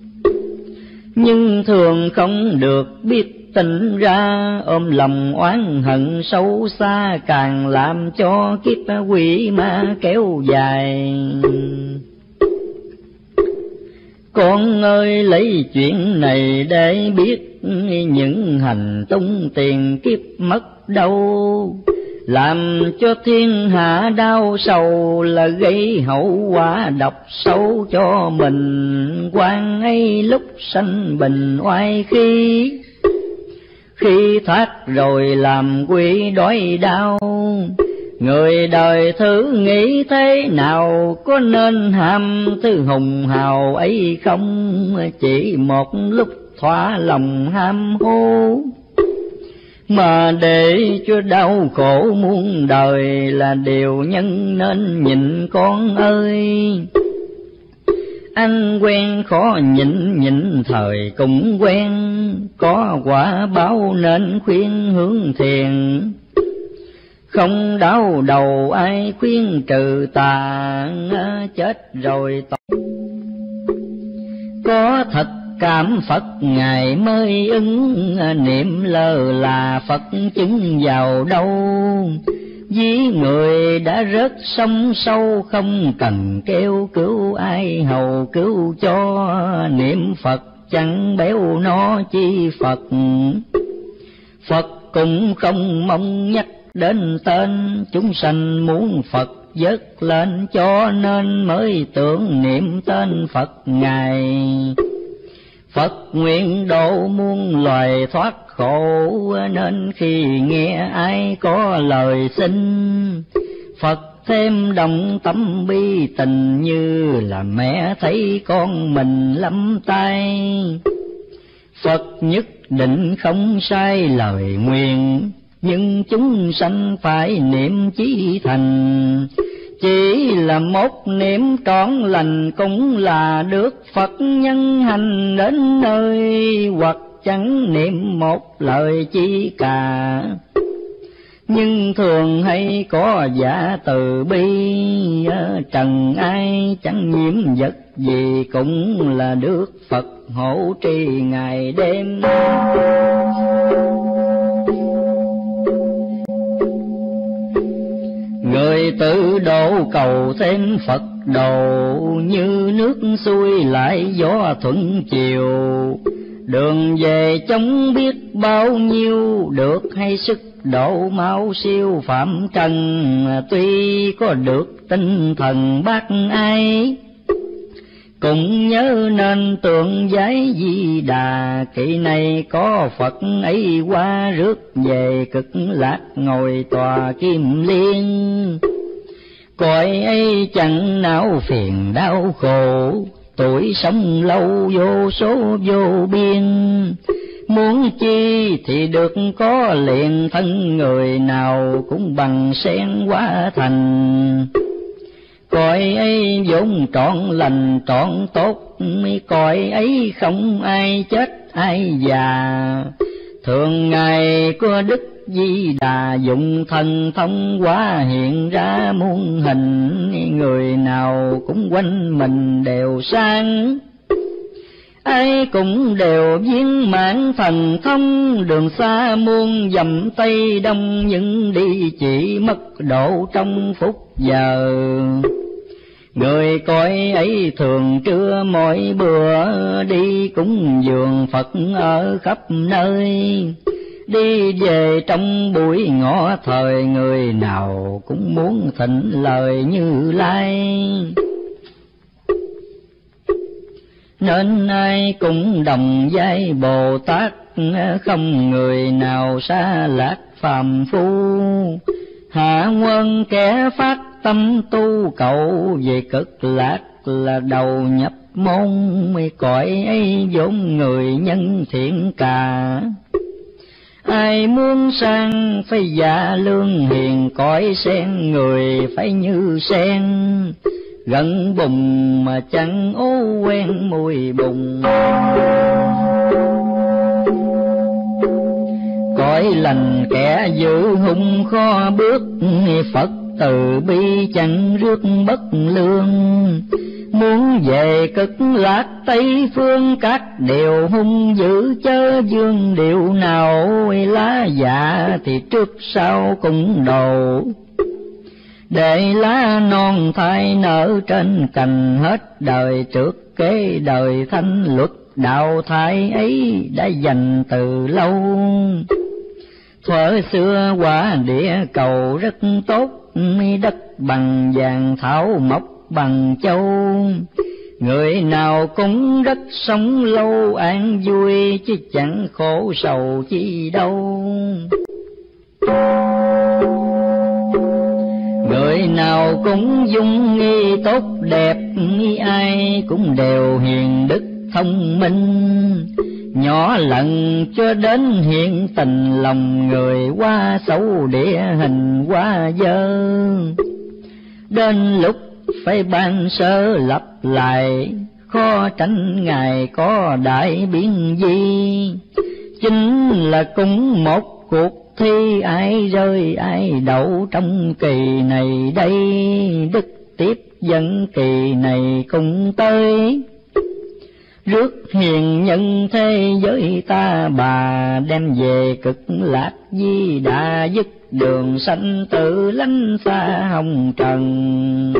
nhưng thường không được biết tỉnh ra. Ôm lòng oán hận sâu xa, càng làm cho kiếp quỷ ma kéo dài. Con ơi lấy chuyện này để biết, những hành tung tiền kiếp mất đâu. Làm cho thiên hạ đau sầu, là gây hậu quả độc sâu cho mình. Quan ấy lúc sanh bình oai khi, khi thoát rồi làm quỷ đói đau. Người đời thử nghĩ thế nào, có nên ham thứ hùng hào ấy không? Chỉ một lúc thỏa lòng ham hố, mà để cho đau khổ muôn đời là điều nhân nên nhịn con ơi. Ăn quen khó nhịn, nhịn thời cũng quen, có quả báo nên khuyên hướng thiền. Không đau đầu ai khuyên trừ tà, chết rồi tội. Có thật cảm Phật Ngài mới ứng, niệm lơ là Phật chứng vào đâu. Ví người đã rớt sông sâu, không cần kêu cứu ai hầu cứu cho. Niệm Phật chẳng béo nó chi Phật, Phật cũng không mong nhắc đến tên. Chúng sanh muốn Phật vớt lên, cho nên mới tưởng niệm tên Phật Ngài. Phật nguyện độ muôn loài thoát khổ, nên khi nghe ai có lời xin, Phật thêm đồng tâm bi tình, như là mẹ thấy con mình lắm tay. Phật nhất định không sai lời nguyện, nhưng chúng sanh phải niệm chí thành. Chỉ là một niệm trọn lành cũng là được Phật nhân hành đến nơi, hoặc chẳng niệm một lời chi cả. Nhưng thường hay có giả từ bi, trần ai chẳng nhiễm vật gì, cũng là được Phật hộ trì ngày đêm. Người tự độ cầu thêm Phật độ, như nước xuôi lại gió thuận chiều. Đường về chống biết bao nhiêu, được hay sức độ mau siêu phạm trần. Tuy có được tinh thần bác ai, cũng nhớ nên tượng giấy Di Đà. Kỳ này có Phật ấy qua rước về, cực lạc ngồi tòa kim liên. Cõi ấy chẳng não phiền đau khổ, tuổi sống lâu vô số vô biên. Muốn chi thì được có liền, thân người nào cũng bằng sen hóa thành. Cõi ấy vốn trọn lành trọn tốt, cõi ấy không ai chết ai già. Thường ngày có Đức Di Đà dụng thần thông hóa hiện ra muôn hình. Người nào cũng quanh mình đều sang, ai cũng đều viên mãn thần thông. Đường xa muôn dặm Tây Đông, nhưng đi chỉ mất độ trong phút giờ. Người cõi ấy thường trưa mỗi bữa, đi cúng dường Phật ở khắp nơi. Đi về trong buổi ngọ thời, người nào cũng muốn thịnh lời Như Lai. Nên ai cũng đồng vai Bồ Tát, không người nào xa lạc phàm phu. Hạ quân kẻ phát tâm tu cầu, về cực lạc là đầu nhập môn. Cõi ấy vốn người nhân thiện cả, ai muốn sang phải dạ lương hiền. Cõi sen người phải như sen, gần bùng mà chẳng ô quen mùi bùng. Cõi lành kẻ giữ hung khó bước, Phật từ bi chẳng rước bất lương. Muốn về cực lạc Tây phương, các điều hung dữ chớ dương điệu nào. Lá dạ thì trước sau cũng đầu, để lá non thai nở trên cành. Hết đời trước kế đời thanh luật, đạo thai ấy đã dành từ lâu. Thuở xưa quả địa cầu rất tốt, đất bằng vàng thảo mộc bằng châu. Người nào cũng rất sống lâu an vui, chứ chẳng khổ sầu chi đâu. Người nào cũng dung nghi tốt đẹp, ai cũng đều hiền đức thông minh. nhỏ lận cho đến hiện tình lòng người, quá xấu địa hình quá dơ. Đến lúc phải ban sơ lập lại, khó tránh Ngài có đại biến gì. Chính là cũng một cuộc thi, ai rơi ai đậu trong kỳ này đây. Đức tiếp dẫn kỳ này cùng tới, rước hiền nhân thế giới ta bà, đem về cực lạc di đà, dứt đường sanh tử lánh xa hồng trần.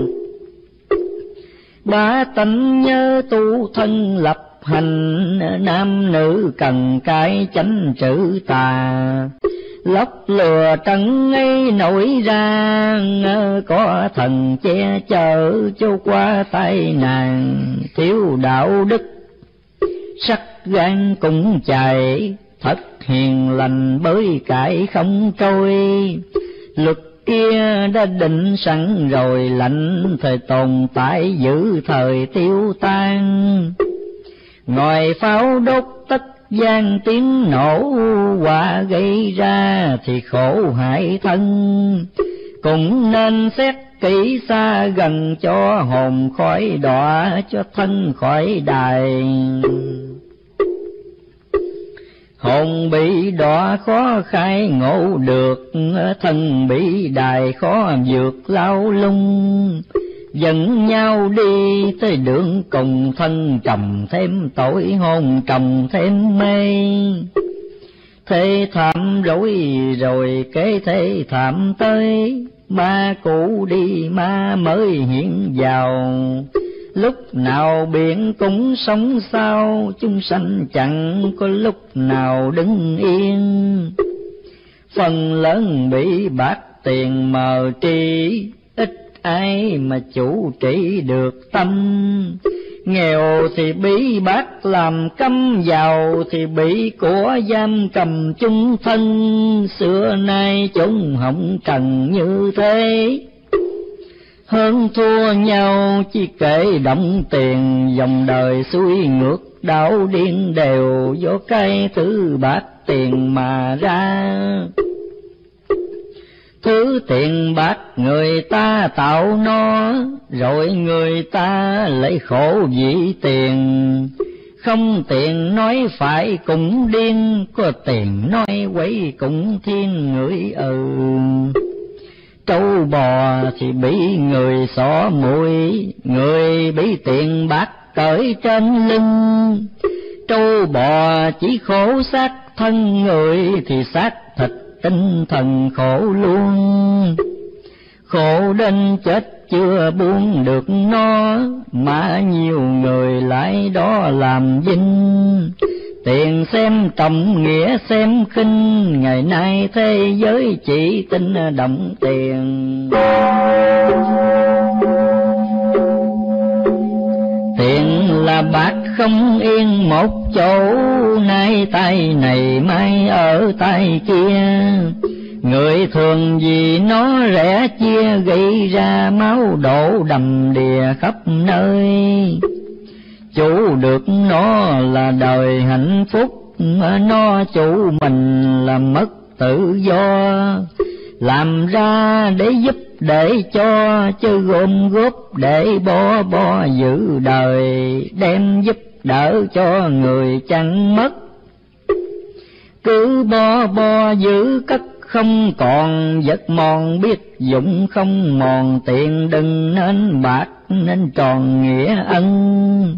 Ba tánh nhớ tu thân lập hành, nam nữ cần cái chánh trữ tà. Lóc lừa trần ấy nổi ra, có thần che chở cho qua tai nạn. Thiếu đạo đức sắc gan cũng chạy, thật hiền lành bới cải không trôi. Luật kia đã định sẵn rồi, lạnh thời tồn tại giữ thời tiêu tan. Ngòi pháo đốt tất gian tiếng nổ, quả gây ra thì khổ hại thân. Cũng nên xét kỹ xa gần, cho hồn khỏi đọa, cho thân khỏi đài. Hồn bị đọa khó khai ngộ được, thân bị đài khó vượt lao lung. Dẫn nhau đi tới đường cùng, thân trầm thêm tội, hồn trầm thêm mê. Thế thảm rối rồi kế thế thảm tới, ma cũ đi ma mới hiện vào. Lúc nào biển cũng sống sao, chúng sanh chẳng có lúc nào đứng yên. Phần lớn bị bạc tiền mờ tri, ít ai mà chủ trị được tâm. Nghèo thì bị bác làm câm, giàu thì bị của giam cầm chung thân. Xưa nay chúng hồng trần như thế, hơn thua nhau chỉ kể động tiền. Dòng đời xuôi ngược đảo điên đều, do cái thứ bạc tiền mà ra. Thứ tiền bạc người ta tạo nó, rồi người ta lấy khổ vì tiền. Không tiền nói phải cũng điên, có tiền nói quấy cũng thiên người ừ. Trâu bò thì bị người xỏ mũi, người bị tiền bạc cởi trên lưng. Trâu bò chỉ khổ xác thân, người thì xác thịt tinh thần khổ luôn. Khổ đến chết chưa buông được nó, mà nhiều người lại đó làm vinh. Tiền xem trọng nghĩa xem khinh, ngày nay thế giới chỉ tin động tiền. Tiền là bạc không yên một chỗ, nay tay này mai ở tay kia. Người thường vì nó rẻ chia, gây ra máu đổ đầm đìa khắp nơi. Chủ được nó là đời hạnh phúc, nó chủ mình là mất tự do. Làm ra để giúp để cho, chứ gom góp để bo bo giữ đời. Đem giúp đỡ cho người chẳng mất, cứ bo bo giữ cất không còn. Vật mòn biết dụng không mòn, tiền đừng nên bạc nên tròn nghĩa ân.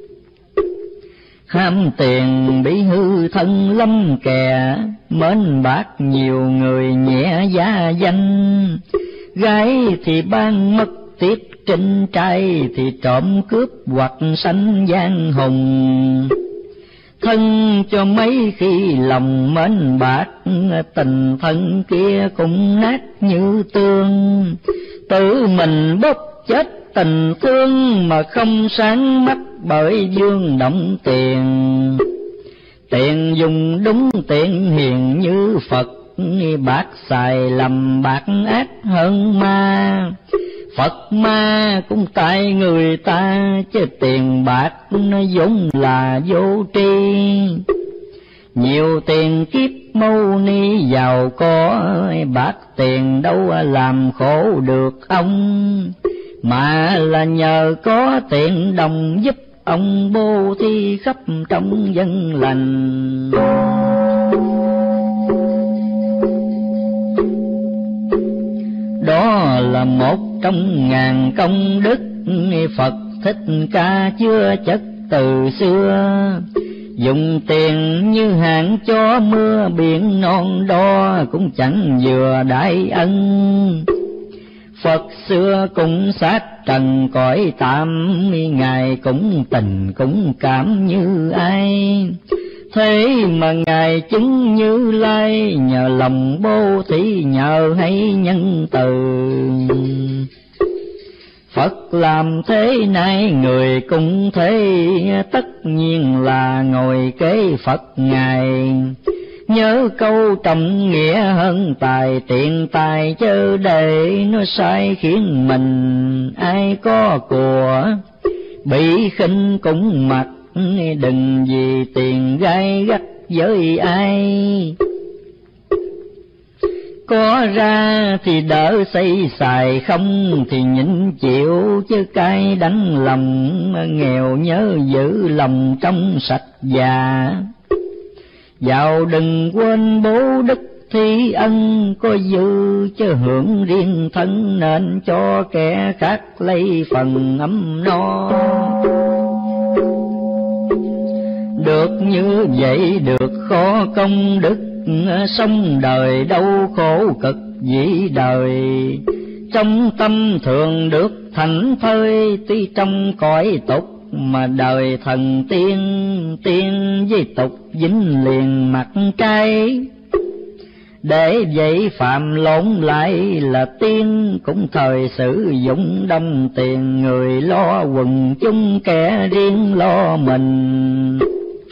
Ham tiền bị hư thân lâm kè, mến bạc nhiều người nhẹ giá danh. Gái thì ban mất tiếp trinh, trai thì trộm cướp hoặc sanh giang hùng. Thân cho mấy khi lòng mến bạc, tình thân kia cũng nát như tương. Tự mình bốc chết tình thương mà không sáng mắt, bởi dương động tiền. Tiền dùng đúng tiền hiền như Phật, bạc xài lầm bạc ác hơn ma. Phật ma cũng tại người ta, chứ tiền bạc nó vốn là vô tri. Nhiều tiền kiếp mâu ni giàu có, bạc tiền đâu làm khổ được ông, mà là nhờ có tiền đồng giúp ông bố thí khắp trong dân lành. Đó là một trong ngàn công đức Phật Thích Ca chưa chất từ xưa. Dùng tiền như hạn cho mưa biển non đo, cũng chẳng vừa đại ân. Phật xưa cũng sát trần cõi tạm, Ngài cũng tình cũng cảm như ai. Thế mà Ngài chứng Như Lai, nhờ lòng bố thí nhờ hay nhân từ. Phật làm thế này người cũng thế, tất nhiên là ngồi kế Phật Ngài. Nhớ câu trọng nghĩa hơn tài tiền tài, chớ để nó sai khiến mình ai có của. Bị khinh cũng mặc, đừng vì tiền gai gắt với ai. Có ra thì đỡ xây xài, không thì nhịn chịu, chứ cay đắng lòng. Nghèo nhớ giữ lòng trong sạch già. Giàu đừng quên bố đức thi ân, có dư chứ hưởng riêng thân, nên cho kẻ khác lấy phần ấm no. Được như vậy được khó công đức, sống đời đâu khổ cực dĩ đời. Trong tâm thường được thảnh thơi, tuy trong cõi tục mà đời thần tiên. Tiên với tục dính liền mặt trái, để vậy phạm lộn lại là tiên. Cũng thời sử dụng đông tiền, người lo quần chúng kẻ riêng lo mình.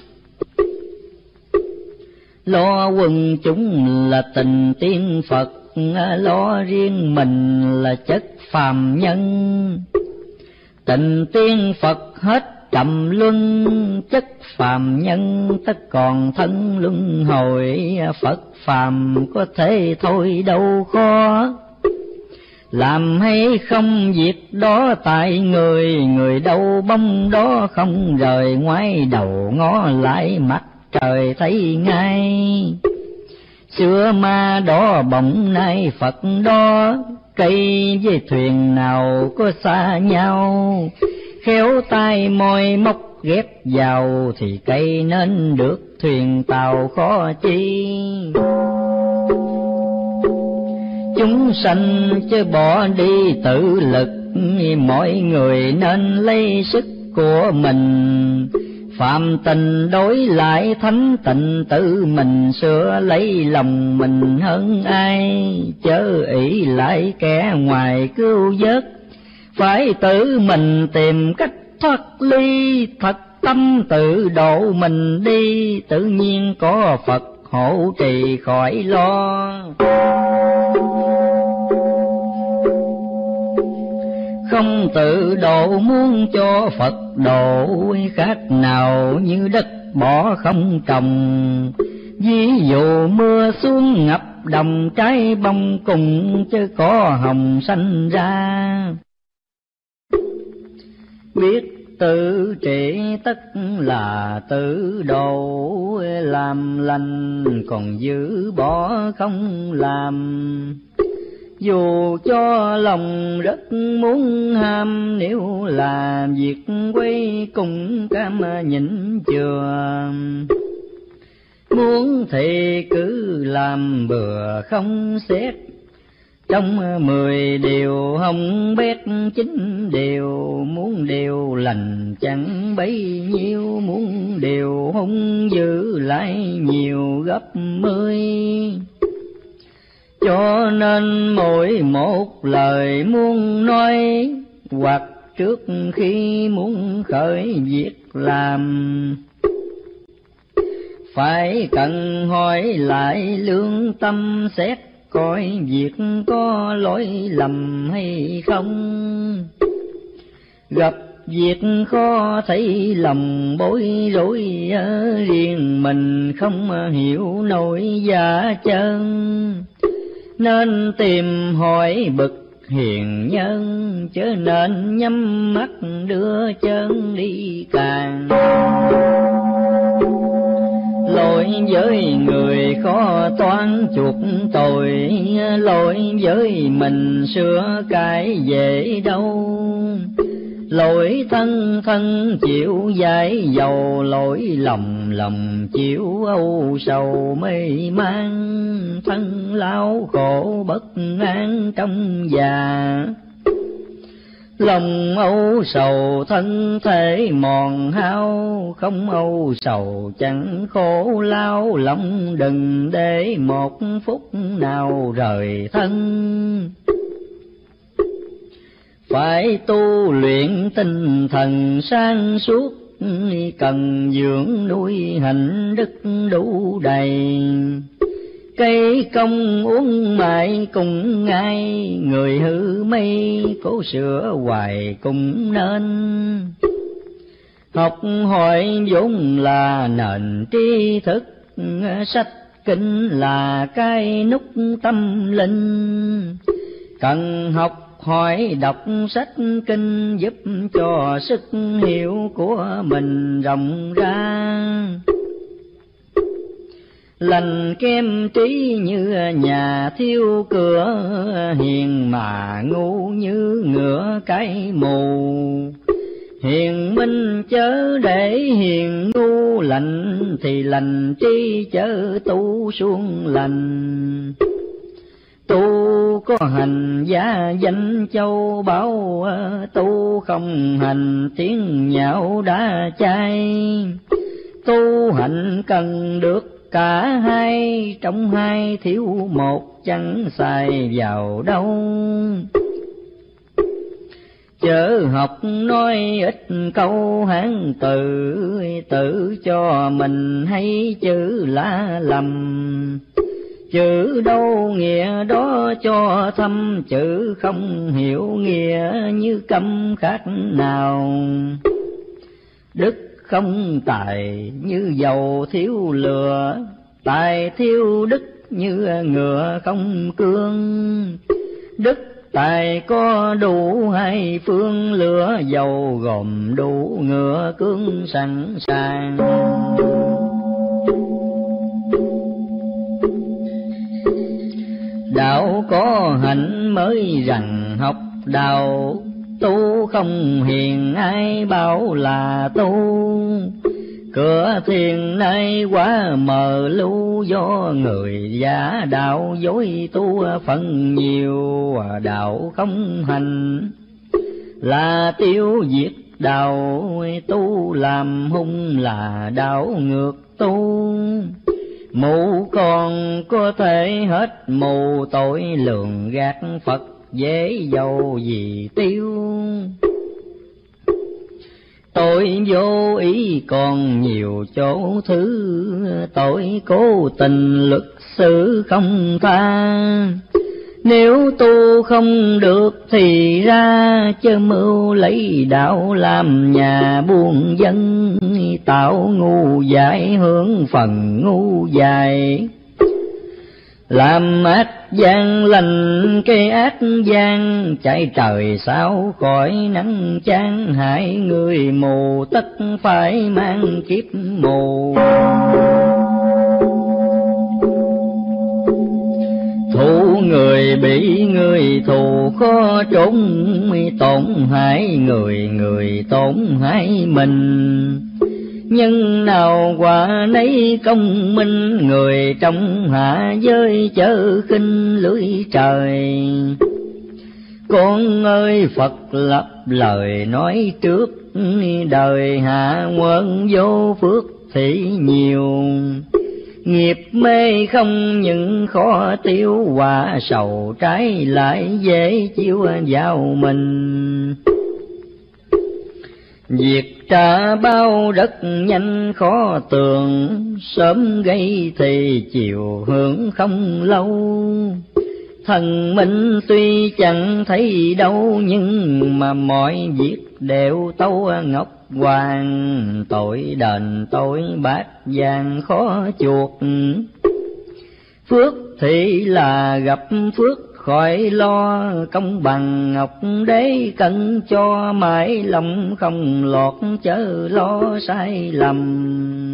Lo quần chúng là tình tiên Phật, lo riêng mình là chất phàm nhân. Tình tiên Phật hết trầm luân, chất phàm nhân tất còn thân luân hồi. Phật phàm có thể thôi đâu khó, làm hay không việc đó tại người. Người đâu bông đó không rời, ngoái đầu ngó lại mặt trời thấy ngay. Xưa ma đó bỗng nay Phật đó, cây với thuyền nào có xa nhau. Khéo tay môi móc ghép vào, thì cây nên được thuyền tàu khó chi. Chúng sanh chứ bỏ đi tự lực, mọi người nên lấy sức của mình. Phạm tình đối lại thánh tịnh, tự mình sửa lấy lòng mình hơn ai. Chớ ỷ lại kẻ ngoài cứu vớt, phải tự mình tìm cách thoát ly. Thật tâm tự độ mình đi, tự nhiên có Phật hộ trì khỏi lo. Không tự độ muốn cho Phật độ, khác nào như đất bỏ không trồng. Ví dụ mưa xuống ngập đồng, trái bông cùng chứ có hồng xanh ra. Biết tự trị tất là tự độ, làm lành còn giữ bỏ không làm. Dù cho lòng rất muốn ham, nếu làm việc quay cùng cam nhịn chừa. Muốn thì cứ làm bừa không xét, trong mười điều hông bét chín điều. Muốn điều lành chẳng bấy nhiêu, muốn điều hung giữ lại nhiều gấp mươi. Cho nên mỗi một lời muốn nói, hoặc trước khi muốn khởi việc làm, phải cần hỏi lại lương tâm xét, coi việc có lỗi lầm hay không. Gặp việc khó thấy lòng bối rối, riêng mình không hiểu nổi giá chân. Nên tìm hỏi bậc hiền nhân, chớ nên nhắm mắt đưa chân đi càng. Lỗi với người khó toán chuộc tội, lỗi với mình sửa cải dễ đâu. Lỗi thân thân chịu giải dầu, lỗi lòng lòng chịu âu sầu mê man. Thân lao khổ bất an trong già, lòng âu sầu thân thể mòn hao. Không âu sầu chẳng khổ lao, lòng đừng để một phút nào rời thân. Phải tu luyện tinh thần sáng suốt, cần dưỡng nuôi hạnh đức đủ đầy. Cây công uống mãi cùng ngay, người hư mây cố sửa hoài cũng nên. Học hỏi vốn là nền tri thức, sách kinh là cái nút tâm linh. Cần học hỏi đọc sách kinh, giúp cho sức hiểu của mình rộng ra. Lành kem trí như nhà thiếu cửa, hiền mà ngu như ngựa cái mù. Hiền minh chớ để hiền ngu, lành thì lành trí chớ tu xuống lành. Tu có hành giá danh châu báu, tu không hành tiếng nhạo đã chai. Tu hành cần được cả hai, trong hai thiếu một chẳng xài vào đâu. Chớ học nói ít câu Hán từ, tự cho mình hay chữ lá lầm. Chữ đâu nghĩa đó cho thâm, chữ không hiểu nghĩa như câm khác nào. Đức không tài như dầu thiếu lửa, tài thiếu đức như ngựa không cương. Đức tài có đủ hai phương, lửa dầu gồm đủ ngựa cương sẵn sàng. Đạo có hạnh mới rằng học đạo, tu không hiền ai bảo là tu. Cửa thiền nay quá mờ lu, do người giả đạo dối tu phần nhiều. Đạo không hành là tiêu diệt đạo, tu làm hung là đạo ngược tu. Mù còn có thể hết mù, tội lường gạt Phật dễ dầu gì tiêu. Tội vô ý còn nhiều chỗ thứ, tội cố tình luật xử không tha. Nếu tu không được thì ra, chớ mưu lấy đạo làm nhà buôn dân. Tạo ngu dại hướng phần ngu dại, làm ác gian lành cái ác gian. Chạy trời sao khỏi nắng chán, hại người mù tất phải mang kiếp mù. Thù người bị người thù khó trốn, tổn hại người người tổn hại mình. Nhân nào quả nấy công minh, người trong hạ giới chớ khinh lưỡi trời. Con ơi Phật lập lời nói trước, đời hạ quân vô phước thì nhiều. Nghiệp mê không những khó tiêu, quả sầu trái lại dễ chiếu vào mình. Việc trả bao rất nhanh khó tường, sớm gây thì chiều hưởng không lâu. Thần minh tuy chẳng thấy đâu, nhưng mà mọi việc đều tâu ngọc hoàng. Tội đền tội bát vàng khó chuộc, phước thì là gặp phước khỏi lo. Công bằng ngọc đế cân cho, mãi lòng không lọt chớ lo sai lầm.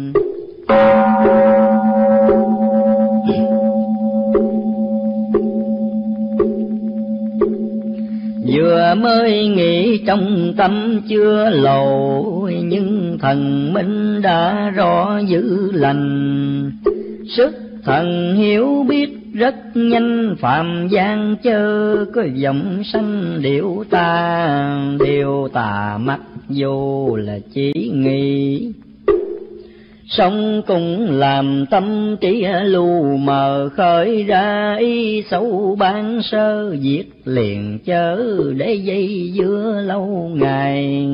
Vừa mới nghĩ trong tâm chưa lầu, nhưng thần minh đã rõ dữ lành. Sức thần hiểu biết rất nhanh, phạm gian chớ có giọng sanh điệu ta. Điều tà mắt vô là chỉ nghĩ, sống cũng làm tâm trí lu mờ. Khởi ra ý xấu ban sơ, diệt liền chớ để dây dưa lâu ngày.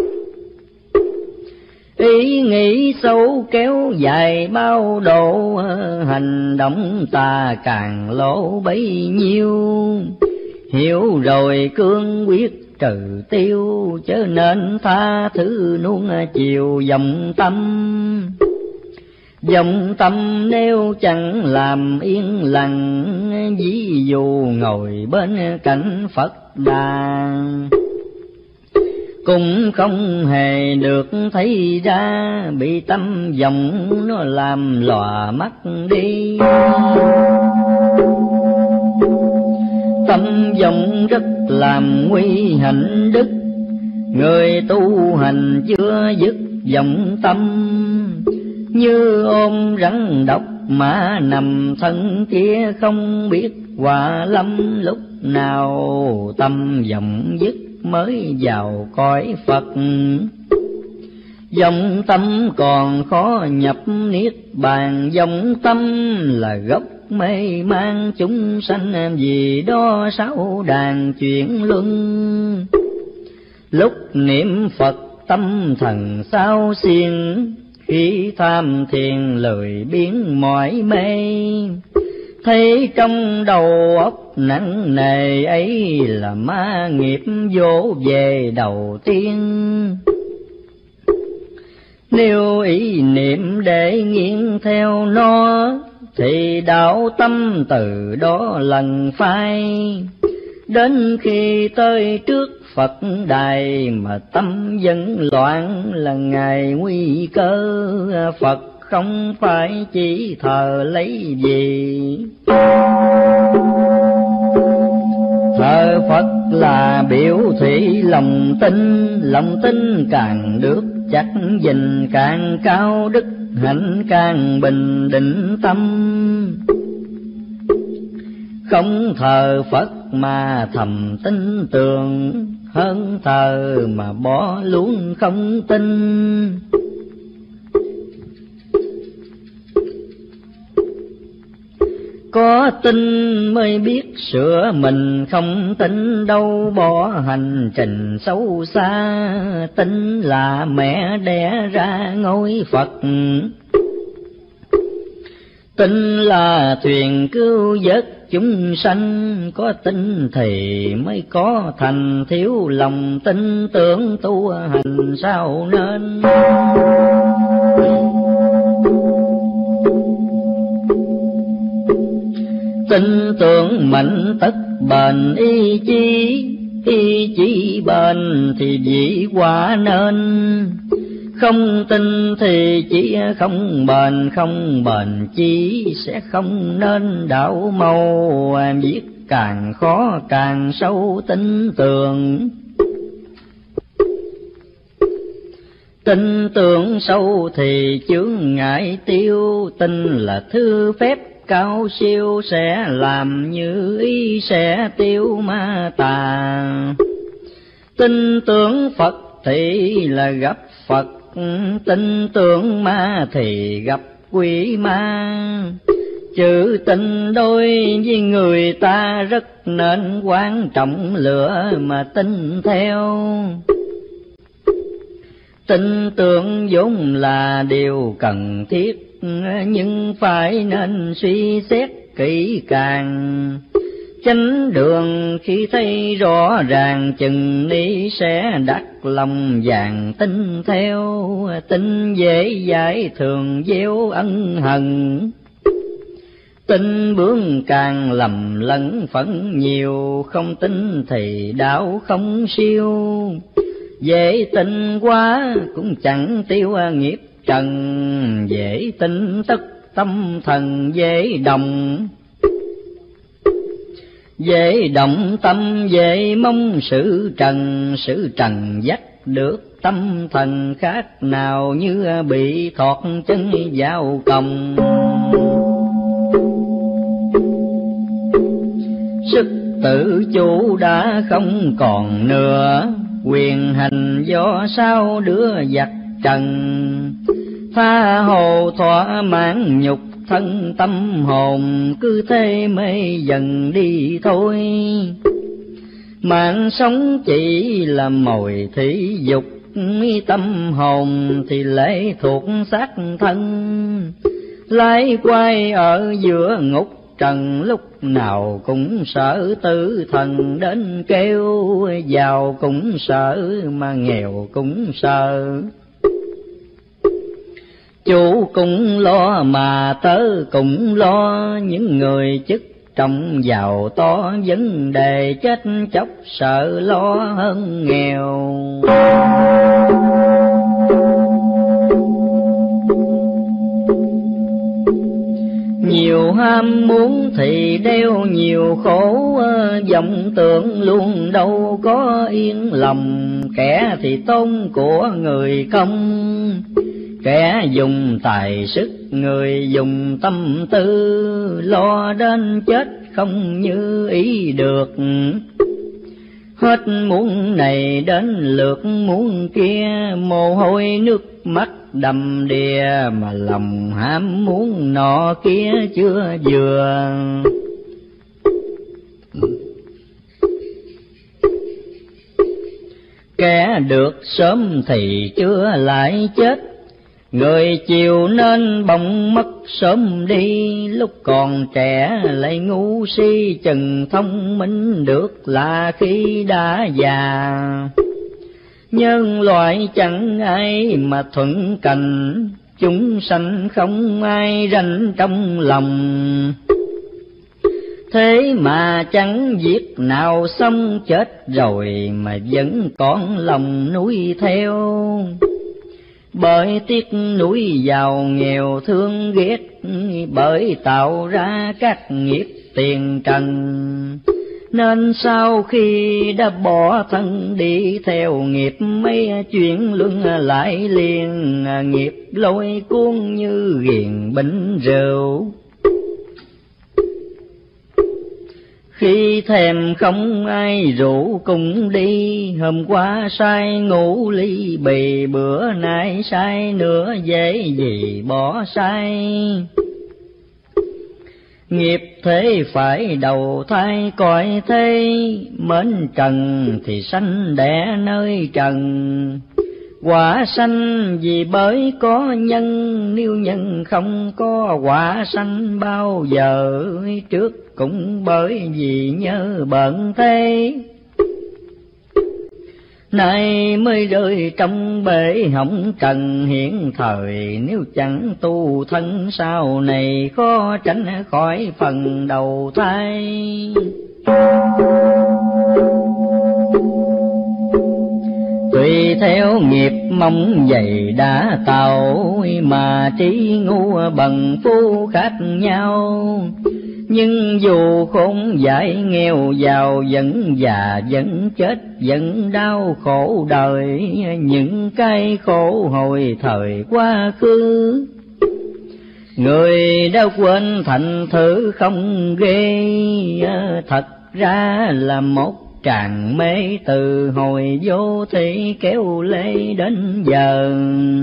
Ý nghĩ xấu kéo dài bao độ, hành động ta càng lỗ bấy nhiêu. Hiểu rồi cương quyết trừ tiêu, chớ nên tha thứ nuông chiều dòng tâm. Dòng tâm nếu chẳng làm yên lặng, ví dụ ngồi bên cạnh Phật đà, cũng không hề được thấy ra. Bị tâm vọng nó làm lòa mắt đi. Tâm vọng rất làm nguy hạnh đức, người tu hành chưa dứt vọng tâm. Như ôm rắn độc mà nằm thân kia, không biết hòa lâm lúc nào. Tâm vọng dứt mới vào cõi Phật, vọng tâm còn khó nhập niết bàn. Vọng tâm là gốc mê mang chúng sanh, vì đó sáu đàn chuyển luân. Lúc niệm Phật tâm thần sao xiên, khi tham thiền lười biến mỏi mê. Thấy trong đầu óc nặng nề ấy, là ma nghiệp vỗ về đầu tiên. Nếu ý niệm để nghiêng theo nó, thì đạo tâm từ đó lần phai. Đến khi tới trước Phật đài, mà tâm vẫn loạn là ngày nguy cơ. Phật không phải chỉ thờ lấy gì, thờ Phật là biểu thị lòng tin. Lòng tin càng được chắc gìn, càng cao đức hạnh càng bình định tâm. Không thờ Phật mà thầm tin tưởng, hơn thờ mà bỏ luôn không tin. Có tin mới biết sửa mình, không tin đâu bỏ hành trình xấu xa. Tin là mẹ đẻ ra ngôi Phật, tin là thuyền cứu vớt chúng sanh. Có tin thì mới có thành, thiếu lòng tin tưởng tu hành sao nên. Tin tưởng mạnh tất bền ý chí, ý chí bền thì dĩ quả nên. Không tin thì chỉ không bền, không bền chí sẽ không nên đạo màu. Viết càng khó càng sâu tin tưởng, tin tưởng sâu thì chướng ngại tiêu. Tin là thư phép cao siêu, sẽ làm như ý sẽ tiêu ma tà. Tin tưởng Phật thì là gặp Phật, tin tưởng ma thì gặp quỷ ma. Chữ tình đôi với người ta rất nên quan trọng, lựa mà tin theo. Tin tưởng vốn là điều cần thiết, nhưng phải nên suy xét kỹ càng. Chánh đường khi thấy rõ ràng, chừng ni sẽ đắc lòng vàng tin theo. Tin dễ dãi thường gieo ân hận, tin bướng càng lầm lẫn phẫn nhiều. Không tin thì đạo không siêu, dễ tin quá cũng chẳng tiêu nghiệp trần. Dễ tin tất tâm thần dễ động, dễ động tâm dễ mong sự trần. Sự trần dắt được tâm thần, khác nào như bị thọt chân vào còng. Sức tự chủ đã không còn nữa, quyền hành do sao đứa giặc trần. Tha hồ thỏa mãn nhục thân tâm hồn, cứ thế mê dần đi thôi. Mạng sống chỉ là mồi thị dục, tâm hồn thì lệ thuộc xác thân. Lái quay ở giữa ngục trần, lúc nào cũng sợ tử thần đến kêu. Giàu cũng sợ mà nghèo cũng sợ, chủ cũng lo mà tớ cũng lo. Những người chức trọng giàu to, vấn đề chết chóc sợ lo hơn nghèo. Nhiều ham muốn thì đeo nhiều khổ, vọng tưởng luôn đâu có yên lòng. Kẻ thì tôn của người không, kẻ dùng tài sức người dùng tâm tư. Lo đến chết không như ý được, hết muốn này đến lượt muốn kia. Mồ hôi nước mắt đầm đìa, mà lòng ham muốn nọ kia chưa vừa. Kẻ được sớm thì chưa lại chết, người chiều nên bỗng mất sớm đi. Lúc còn trẻ lại ngu si, chừng thông minh được là khi đã già. Nhân loại chẳng ai mà thuận cảnh, chúng sanh không ai ranh trong lòng. Thế mà chẳng việc nào xong, chết rồi mà vẫn còn lòng nuối theo. Bởi tiếc nuối giàu nghèo thương ghét, bởi tạo ra các nghiệp tiền trần. Nên sau khi đã bỏ thân đi theo nghiệp, mấy chuyện luân lại liền. Nghiệp lôi cuốn như ghiền bình rượu, khi thèm không ai rủ cùng đi. Hôm qua say ngủ ly bì, bữa nay say nữa dễ gì bỏ say. Nghiệp thế phải đầu thai cõi thế, mến trần thì sanh đẻ nơi trần. Quả sanh vì bởi có nhân, nếu nhân không có quả sanh bao giờ. Trước cũng bởi vì nhớ bận thế, nay mới rơi trong bể hỏng trần hiện thời. Nếu chẳng tu thân sau này, khó tránh khỏi phần đầu thai. Tùy theo nghiệp mong dày đã tạo, mà trí ngu bằng phu khác nhau. Nhưng dù khôn dại nghèo giàu, vẫn già vẫn chết vẫn đau khổ đời. Những cái khổ hồi thời quá khứ, người đã quên thành thử không ghê. Thật ra là một tràng mê, từ hồi vô thị kéo lê đến giờ.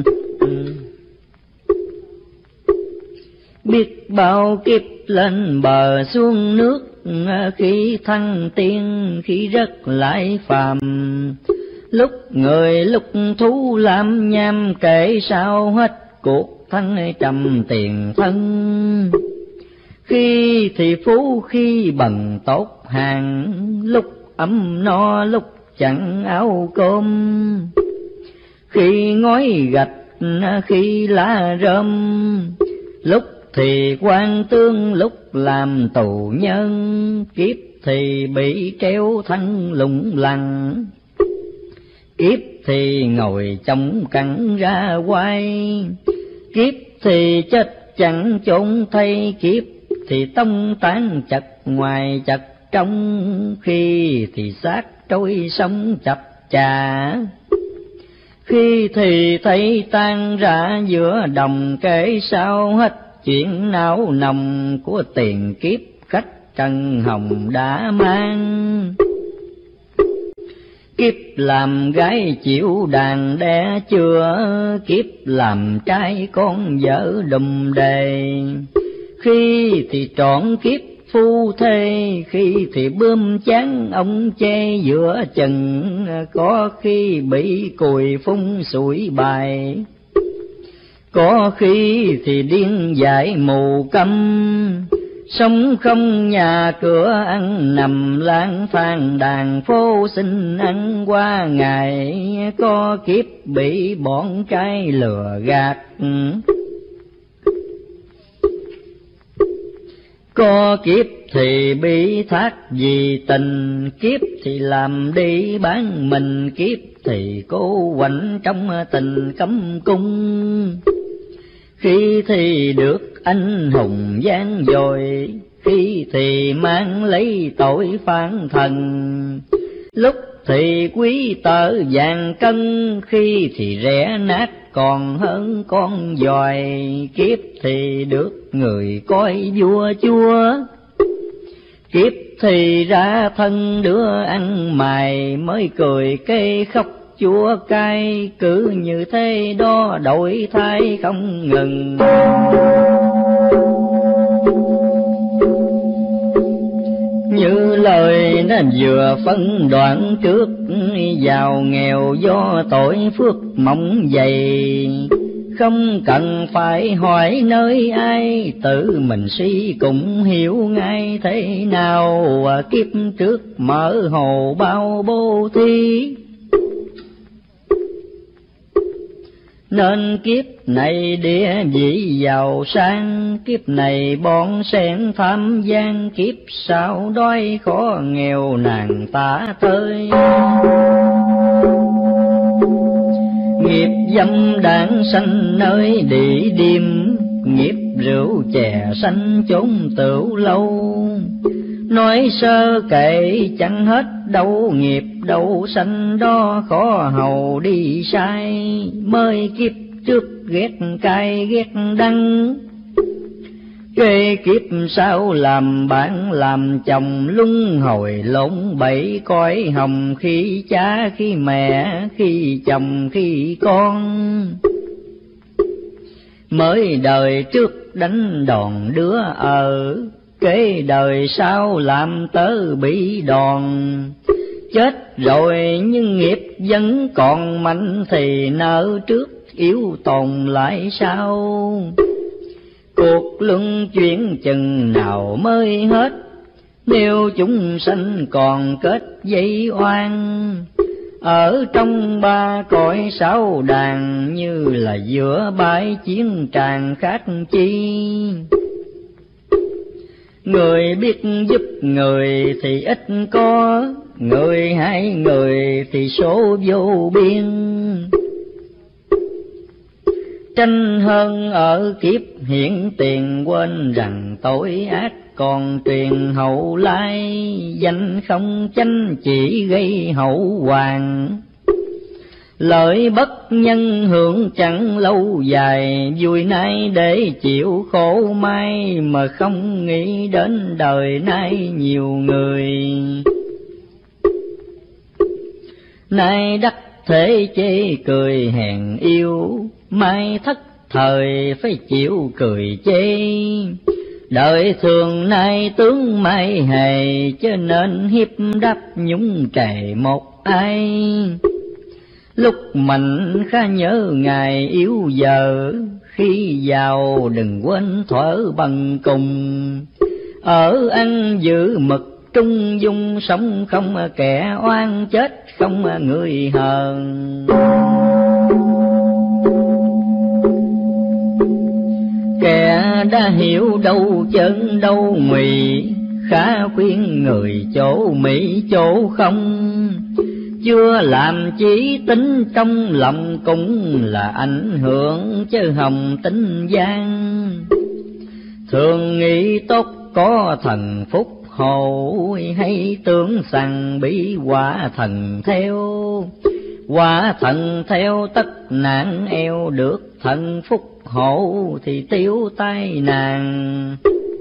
Biết bao kiếp lên bờ xuống nước, khi thăng tiên khi rất lại phàm. lúc người lúc thú làm nham kể sao hết cuộc thân trầm tiền thân. Khi thì phú khi bần tốt hàng, lúc ấm no lúc chẳng áo cơm. Khi ngói gạch khi lá rơm, lúc thì quan tương lúc làm tù nhân. Kiếp thì bị treo thân lủng lẳng, kiếp thì ngồi chống cẳng ra quay. Kiếp thì chết chẳng chốn thay, kiếp thì tông tán chật ngoài chật trong. Khi thì xác trôi sông chập chà, khi thì thấy tan rã giữa đồng. Kể sao hết chuyện não nồng của tiền kiếp khách trần hồng đã mang. Kiếp làm gái chịu đàn đẻ chưa, kiếp làm trai con vợ đùm đề. Khi thì trọn kiếp phu thê, khi thì bươm chán ông che giữa chừng. Có khi bị cùi phun sủi bài, có khi thì điên dại mù câm. Sống không nhà cửa ăn nằm lang thang đàn phố xin ăn qua ngày. Có kiếp bị bọn trai lừa gạt, có kiếp thì bị thác vì tình. Kiếp thì làm đi bán mình, kiếp thì cố quạnh trong tình cấm cung. Khi thì được anh hùng gian dội, khi thì mang lấy tội phản thần. Lúc thì quý tợ vàng cân, khi thì rẻ nát còn hơn con giòi. Kiếp thì được người coi vua chúa, kiếp thì ra thân đứa ăn mày. Mới cười cây khóc chúa cay, cứ như thế đó đổi thay không ngừng. Như lời nó vừa phân đoạn trước, giàu nghèo do tội phước mỏng dày. Không cần phải hỏi nơi ai, tự mình suy cũng hiểu ngay thế nào. Kiếp trước mở hồ bao bố thí, nên kiếp này địa vị giàu sang. Kiếp này bon sen tham gian, kiếp sau đói khó nghèo nàn tả tơi. Nghiệp dâm đảng sanh nơi địa điểm, nghiệp rượu chè sanh chốn tửu lâu. Nói sơ kể chẳng hết đâu, nghiệp đâu sanh đó khó hầu đi sai. Mới kiếp trước ghét cay ghét đắng, kê kiếp sau làm bạn làm chồng. Luân hồi lộn bẫy cõi hồng, khi cha khi mẹ khi chồng khi con. Mới đời trước đánh đòn đứa ở, kế đời sau làm tớ bị đòn. Chết rồi nhưng nghiệp vẫn còn mạnh, thì nợ trước yếu tồn lại sau. Cuộc luân chuyển chừng nào mới hết, nếu chúng sanh còn kết dây oan. Ở trong ba cõi sáu đàn, như là giữa bãi chiến tràng khác chi. Người biết giúp người thì ít có, người hại người thì số vô biên. Tranh hơn ở kiếp hiện tiền, quên rằng tội ác còn truyền hậu lai. Danh không chánh chỉ gây hậu hoàng, lợi bất nhân hưởng chẳng lâu dài. Vui nay để chịu khổ mai, mà không nghĩ đến đời nay nhiều người. Nay đắc thế chê cười hèn yêu, mai thất thời phải chịu cười chê. Đời thường nay tướng mai hề, cho nên hiếp đáp nhúng trề một ai. lúc mạnh khá nhớ ngày yếu giờ, khi giàu đừng quên thuở bằng cùng. Ở ăn giữ mực trung dung, sống không kẻ oan, chết không người hờn. Kẻ đã hiểu đâu chân đâu ngụy, khá khuyên người chỗ mỹ chỗ không. Chưa làm chí tính trong lòng, cũng là ảnh hưởng chứ hồng tính gian. Thường nghĩ tốt có thần phúc hộ, hay tưởng rằng bị quả thần theo. Quả thần theo tất nạn eo, được thần phúc hộ thì tiêu tai nạn.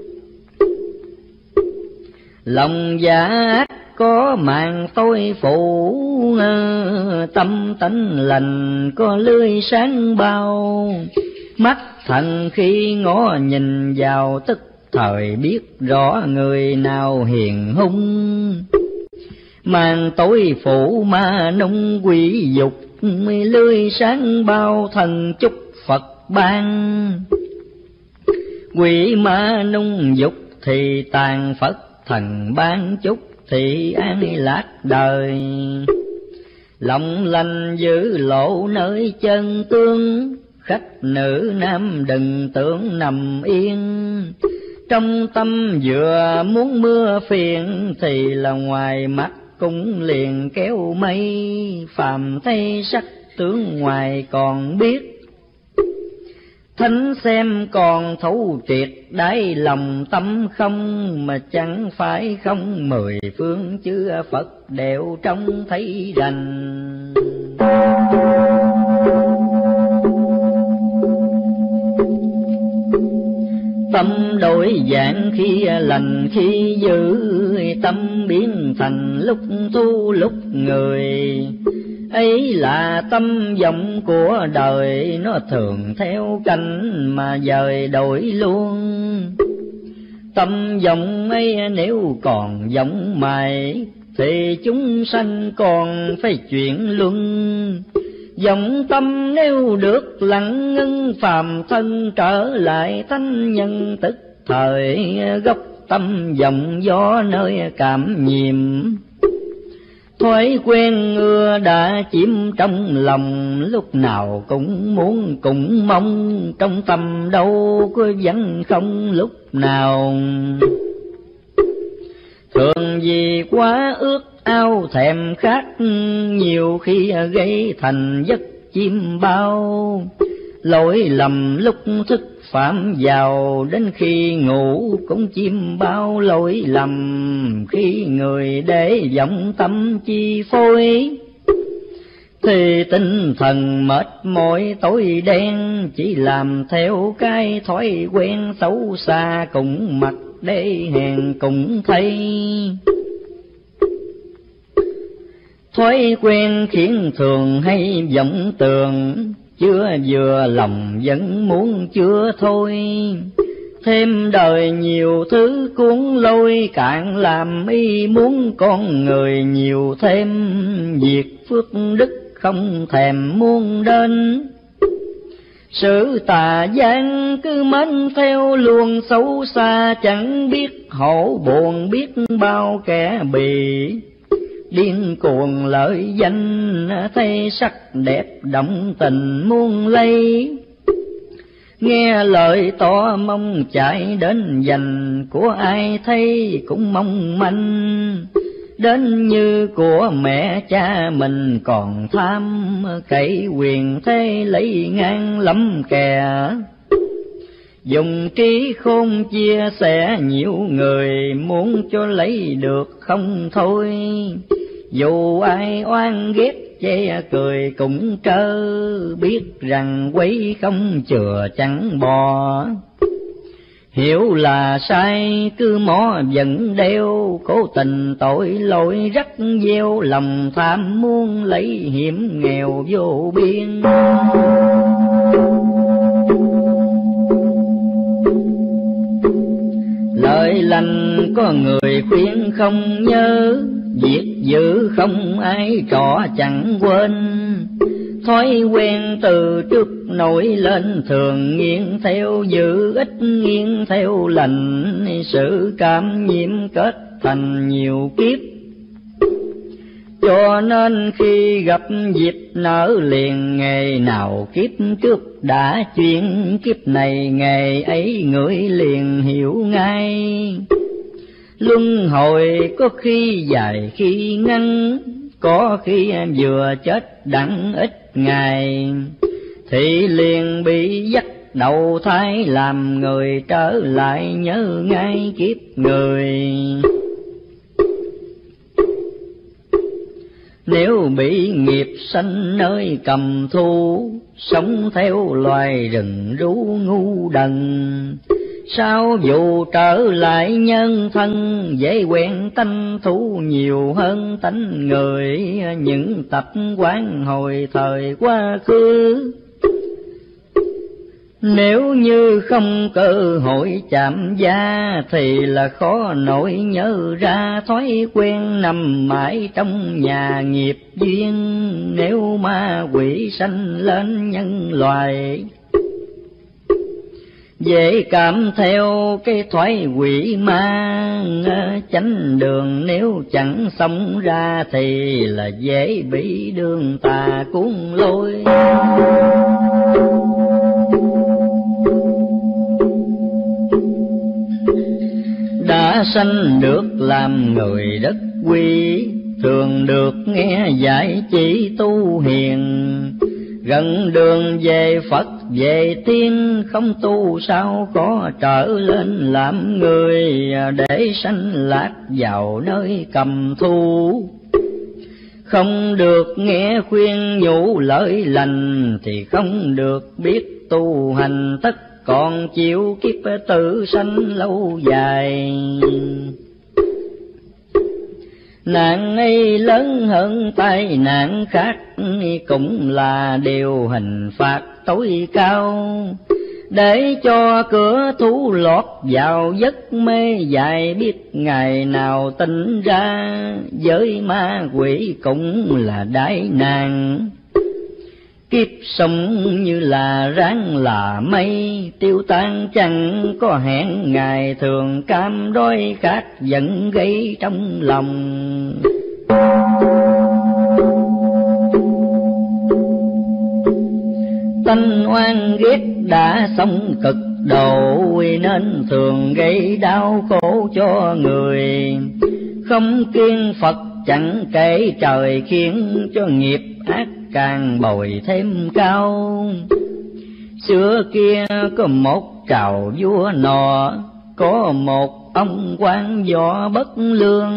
Lòng giả ác có màn tôi phủ, tâm tánh lành có lưới sáng bao. Mắt thần khi ngó nhìn vào, tức thời biết rõ người nào hiền hung. Màn tối phủ ma nung quỷ dục, lưới sáng bao thần chúc Phật ban. Quỷ ma nung dục thì tàn Phật, thần ban chúc thì an lạc đời. Lòng lành giữ lộ nơi chân tương, khách nữ nam đừng tưởng nằm yên. Trong tâm vừa muốn mưa phiền, thì là ngoài mắt cũng liền kéo mây. Phàm thấy sắc tướng ngoài còn biết, thánh xem còn thấu triệt đáy lòng tâm không. Mà chẳng phải không mười phương chư Phật đều trông thấy rành. Tâm đổi dạng khi lành khi dữ, tâm biến thành lúc thu lúc người. Ấy là tâm vọng của đời, nó thường theo canh mà dời đổi luôn. Tâm vọng ấy nếu còn vọng mãi, thì chúng sanh còn phải chuyển luân. Vọng tâm nếu được lặng ngưng, phàm thân trở lại thánh nhân tức thời. Gốc tâm vọng gió nơi cảm nhiệm, thói quen ưa đã chiếm trong lòng. Lúc nào cũng muốn cũng mong, trong tâm đâu có vẫn không lúc nào. Thường vì quá ước ao thèm khát, nhiều khi gây thành giấc chim bao. Lỗi lầm lúc thức phạm vào, đến khi ngủ cũng chim bao lỗi lầm. Khi người để vọng tâm chi phối, thì tinh thần mệt mỏi tối đen. Chỉ làm theo cái thói quen xấu xa, cũng mặc để hèn cũng thấy. Thói quen khiến thường hay vọng tưởng, chưa vừa lòng vẫn muốn chưa thôi. Thêm đời nhiều thứ cuốn lôi, cạn làm y muốn con người nhiều thêm. Việc phước đức không thèm muôn đến, sự tà gian cứ mến theo luồng xấu xa. Chẳng biết hổ buồn biết bao kẻ bị, điên cuồng lợi danh thấy sắc đẹp động tình muôn lây. Nghe lời tỏ mong chạy đến giành, của ai thấy cũng mong manh. Đến như của mẹ cha mình còn tham, cậy quyền thế lấy ngang lắm kè. Dùng trí khôn chia sẻ nhiều người, muốn cho lấy được không thôi. Dù ai oan ghét chê cười cũng trơ, biết rằng quấy không chừa chẳng bò. Hiểu là sai cứ mó vẫn đeo, cố tình tội lỗi rắc gieo. Lòng tham muốn lấy hiểm nghèo vô biên. Lời lành có người khuyên không nhớ, việc dữ không ai trọ chẳng quên. Thói quen từ trước nổi lên, thường nghiêng theo dữ ít nghiêng theo lành, sự cảm nhiễm kết thành nhiều kiếp. Cho nên khi gặp dịp nở liền, nghề nào kiếp trước đã chuyên, kiếp này nghề ấy ngửi liền hiểu ngay. Luân hồi có khi dài khi ngắn, có khi vừa chết đặng ít ngày, thì liền bị dắt đầu thai làm người, trở lại nhớ ngay kiếp người. Nếu bị nghiệp sanh nơi cầm thu, sống theo loài rừng rú ngu đần, sao dù trở lại nhân thân, dễ quen tánh thú nhiều hơn tánh người. Những tập quán hồi thời quá khứ, nếu như không cơ hội chạm da, thì là khó nổi nhớ ra. Thói quen nằm mãi trong nhà nghiệp duyên, nếu ma quỷ sanh lên nhân loài, dễ cảm theo cái thoái quỷ ma. Chánh đường nếu chẳng sống ra, thì là dễ bị đường tà cuốn lôi. Đã sanh được làm người đất quý, thường được nghe dạy chỉ tu hiền. Gần đường về Phật về tiên, không tu sao có trở lên làm người, để sanh lạc vào nơi cầm thu. Không được nghe khuyên nhủ lợi lành, thì không được biết tu hành, tất còn chịu kiếp tử sanh lâu dài. Nạn ấy lớn hơn tai nạn khác, cũng là điều hình phạt tối cao, để cho cửa thú lọt vào giấc mê dài. Biết ngày nào tỉnh ra, với ma quỷ cũng là đại nạn. Kiếp sống như là ráng là mây, tiêu tan chẳng có hẹn ngày, thường cam đói khát giận gây trong lòng. Tánh oan ghét đã sống cực độ, nên thường gây đau khổ cho người. Không kiêng Phật chẳng kể trời, khiến cho nghiệp ác càng bồi thêm cao. Xưa kia có một trào vua nọ, có một ông quan võ bất lương.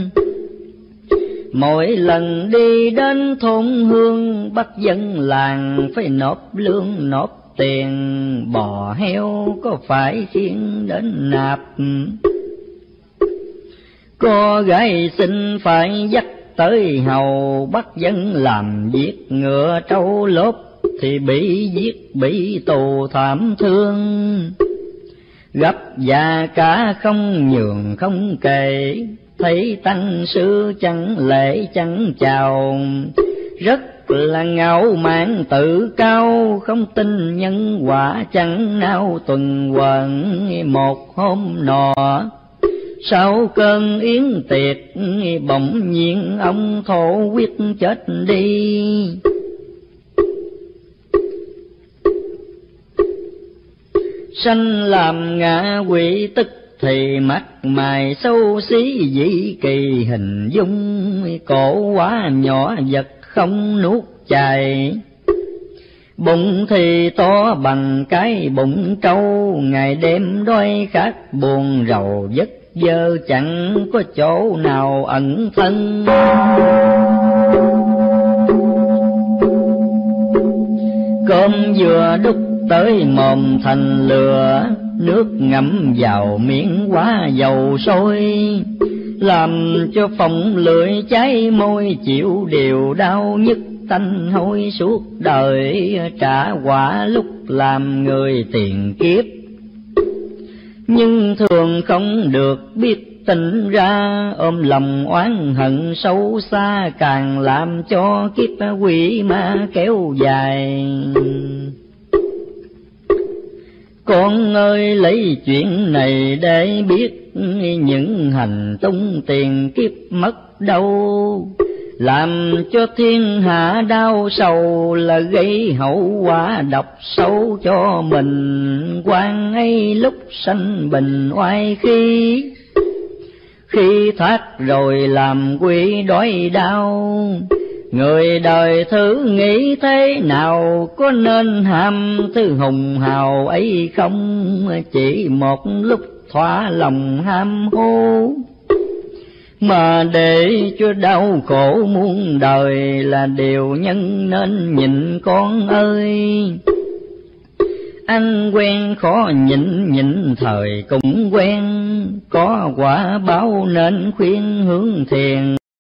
Mỗi lần đi đến thôn hương, bắt dân làng phải nộp lương nộp tiền. Bò heo có phải khiến đến nạp, có gái xinh phải dắt tới hầu. Bắt dân làm việc ngựa trâu lốp, thì bị giết bị tù thảm thương. Gấp già cả không nhường không kể, thấy tăng sư chẳng lễ chẳng chào. Rất là ngạo mạn tự cao, không tin nhân quả chẳng nao tuần hoàn. Một hôm nọ sau cơn yến tiệc, bỗng nhiên ông thổ quyết chết đi. Sanh làm ngạ quỷ tức thì mắt mày xấu xí dị kỳ hình dung. Cổ quá nhỏ vật không nuốt chài, bụng thì to bằng cái bụng trâu. Ngày đêm đói khát buồn rầu vất vơ, chẳng có chỗ nào ẩn thân. Cơm vừa đút tới mồm thành lửa, nước ngậm vào miệng quá dầu sôi. Làm cho phồng lưỡi cháy môi, chịu điều đau nhức tanh hôi suốt đời. Trả quả lúc làm người tiền kiếp, nhưng thường không được biết tỉnh ra, ôm lòng oán hận sâu xa, càng làm cho kiếp quỷ ma kéo dài. Con ơi lấy chuyện này để biết, những hành tung tiền kiếp mất đâu, làm cho thiên hạ đau sầu, là gây hậu quả độc sâu cho mình. Quan ấy lúc sanh bình oai khí, khi thoát rồi làm quỷ đói đau. Người đời thử nghĩ thế nào, có nên ham thứ hùng hào ấy không? Chỉ một lúc thỏa lòng ham hố, mà để cho đau khổ muôn đời, là điều nhân nên nhịn con ơi. Ăn quen khó nhịn, nhịn thời cũng quen, có quả báo nên khuyên hướng thiền.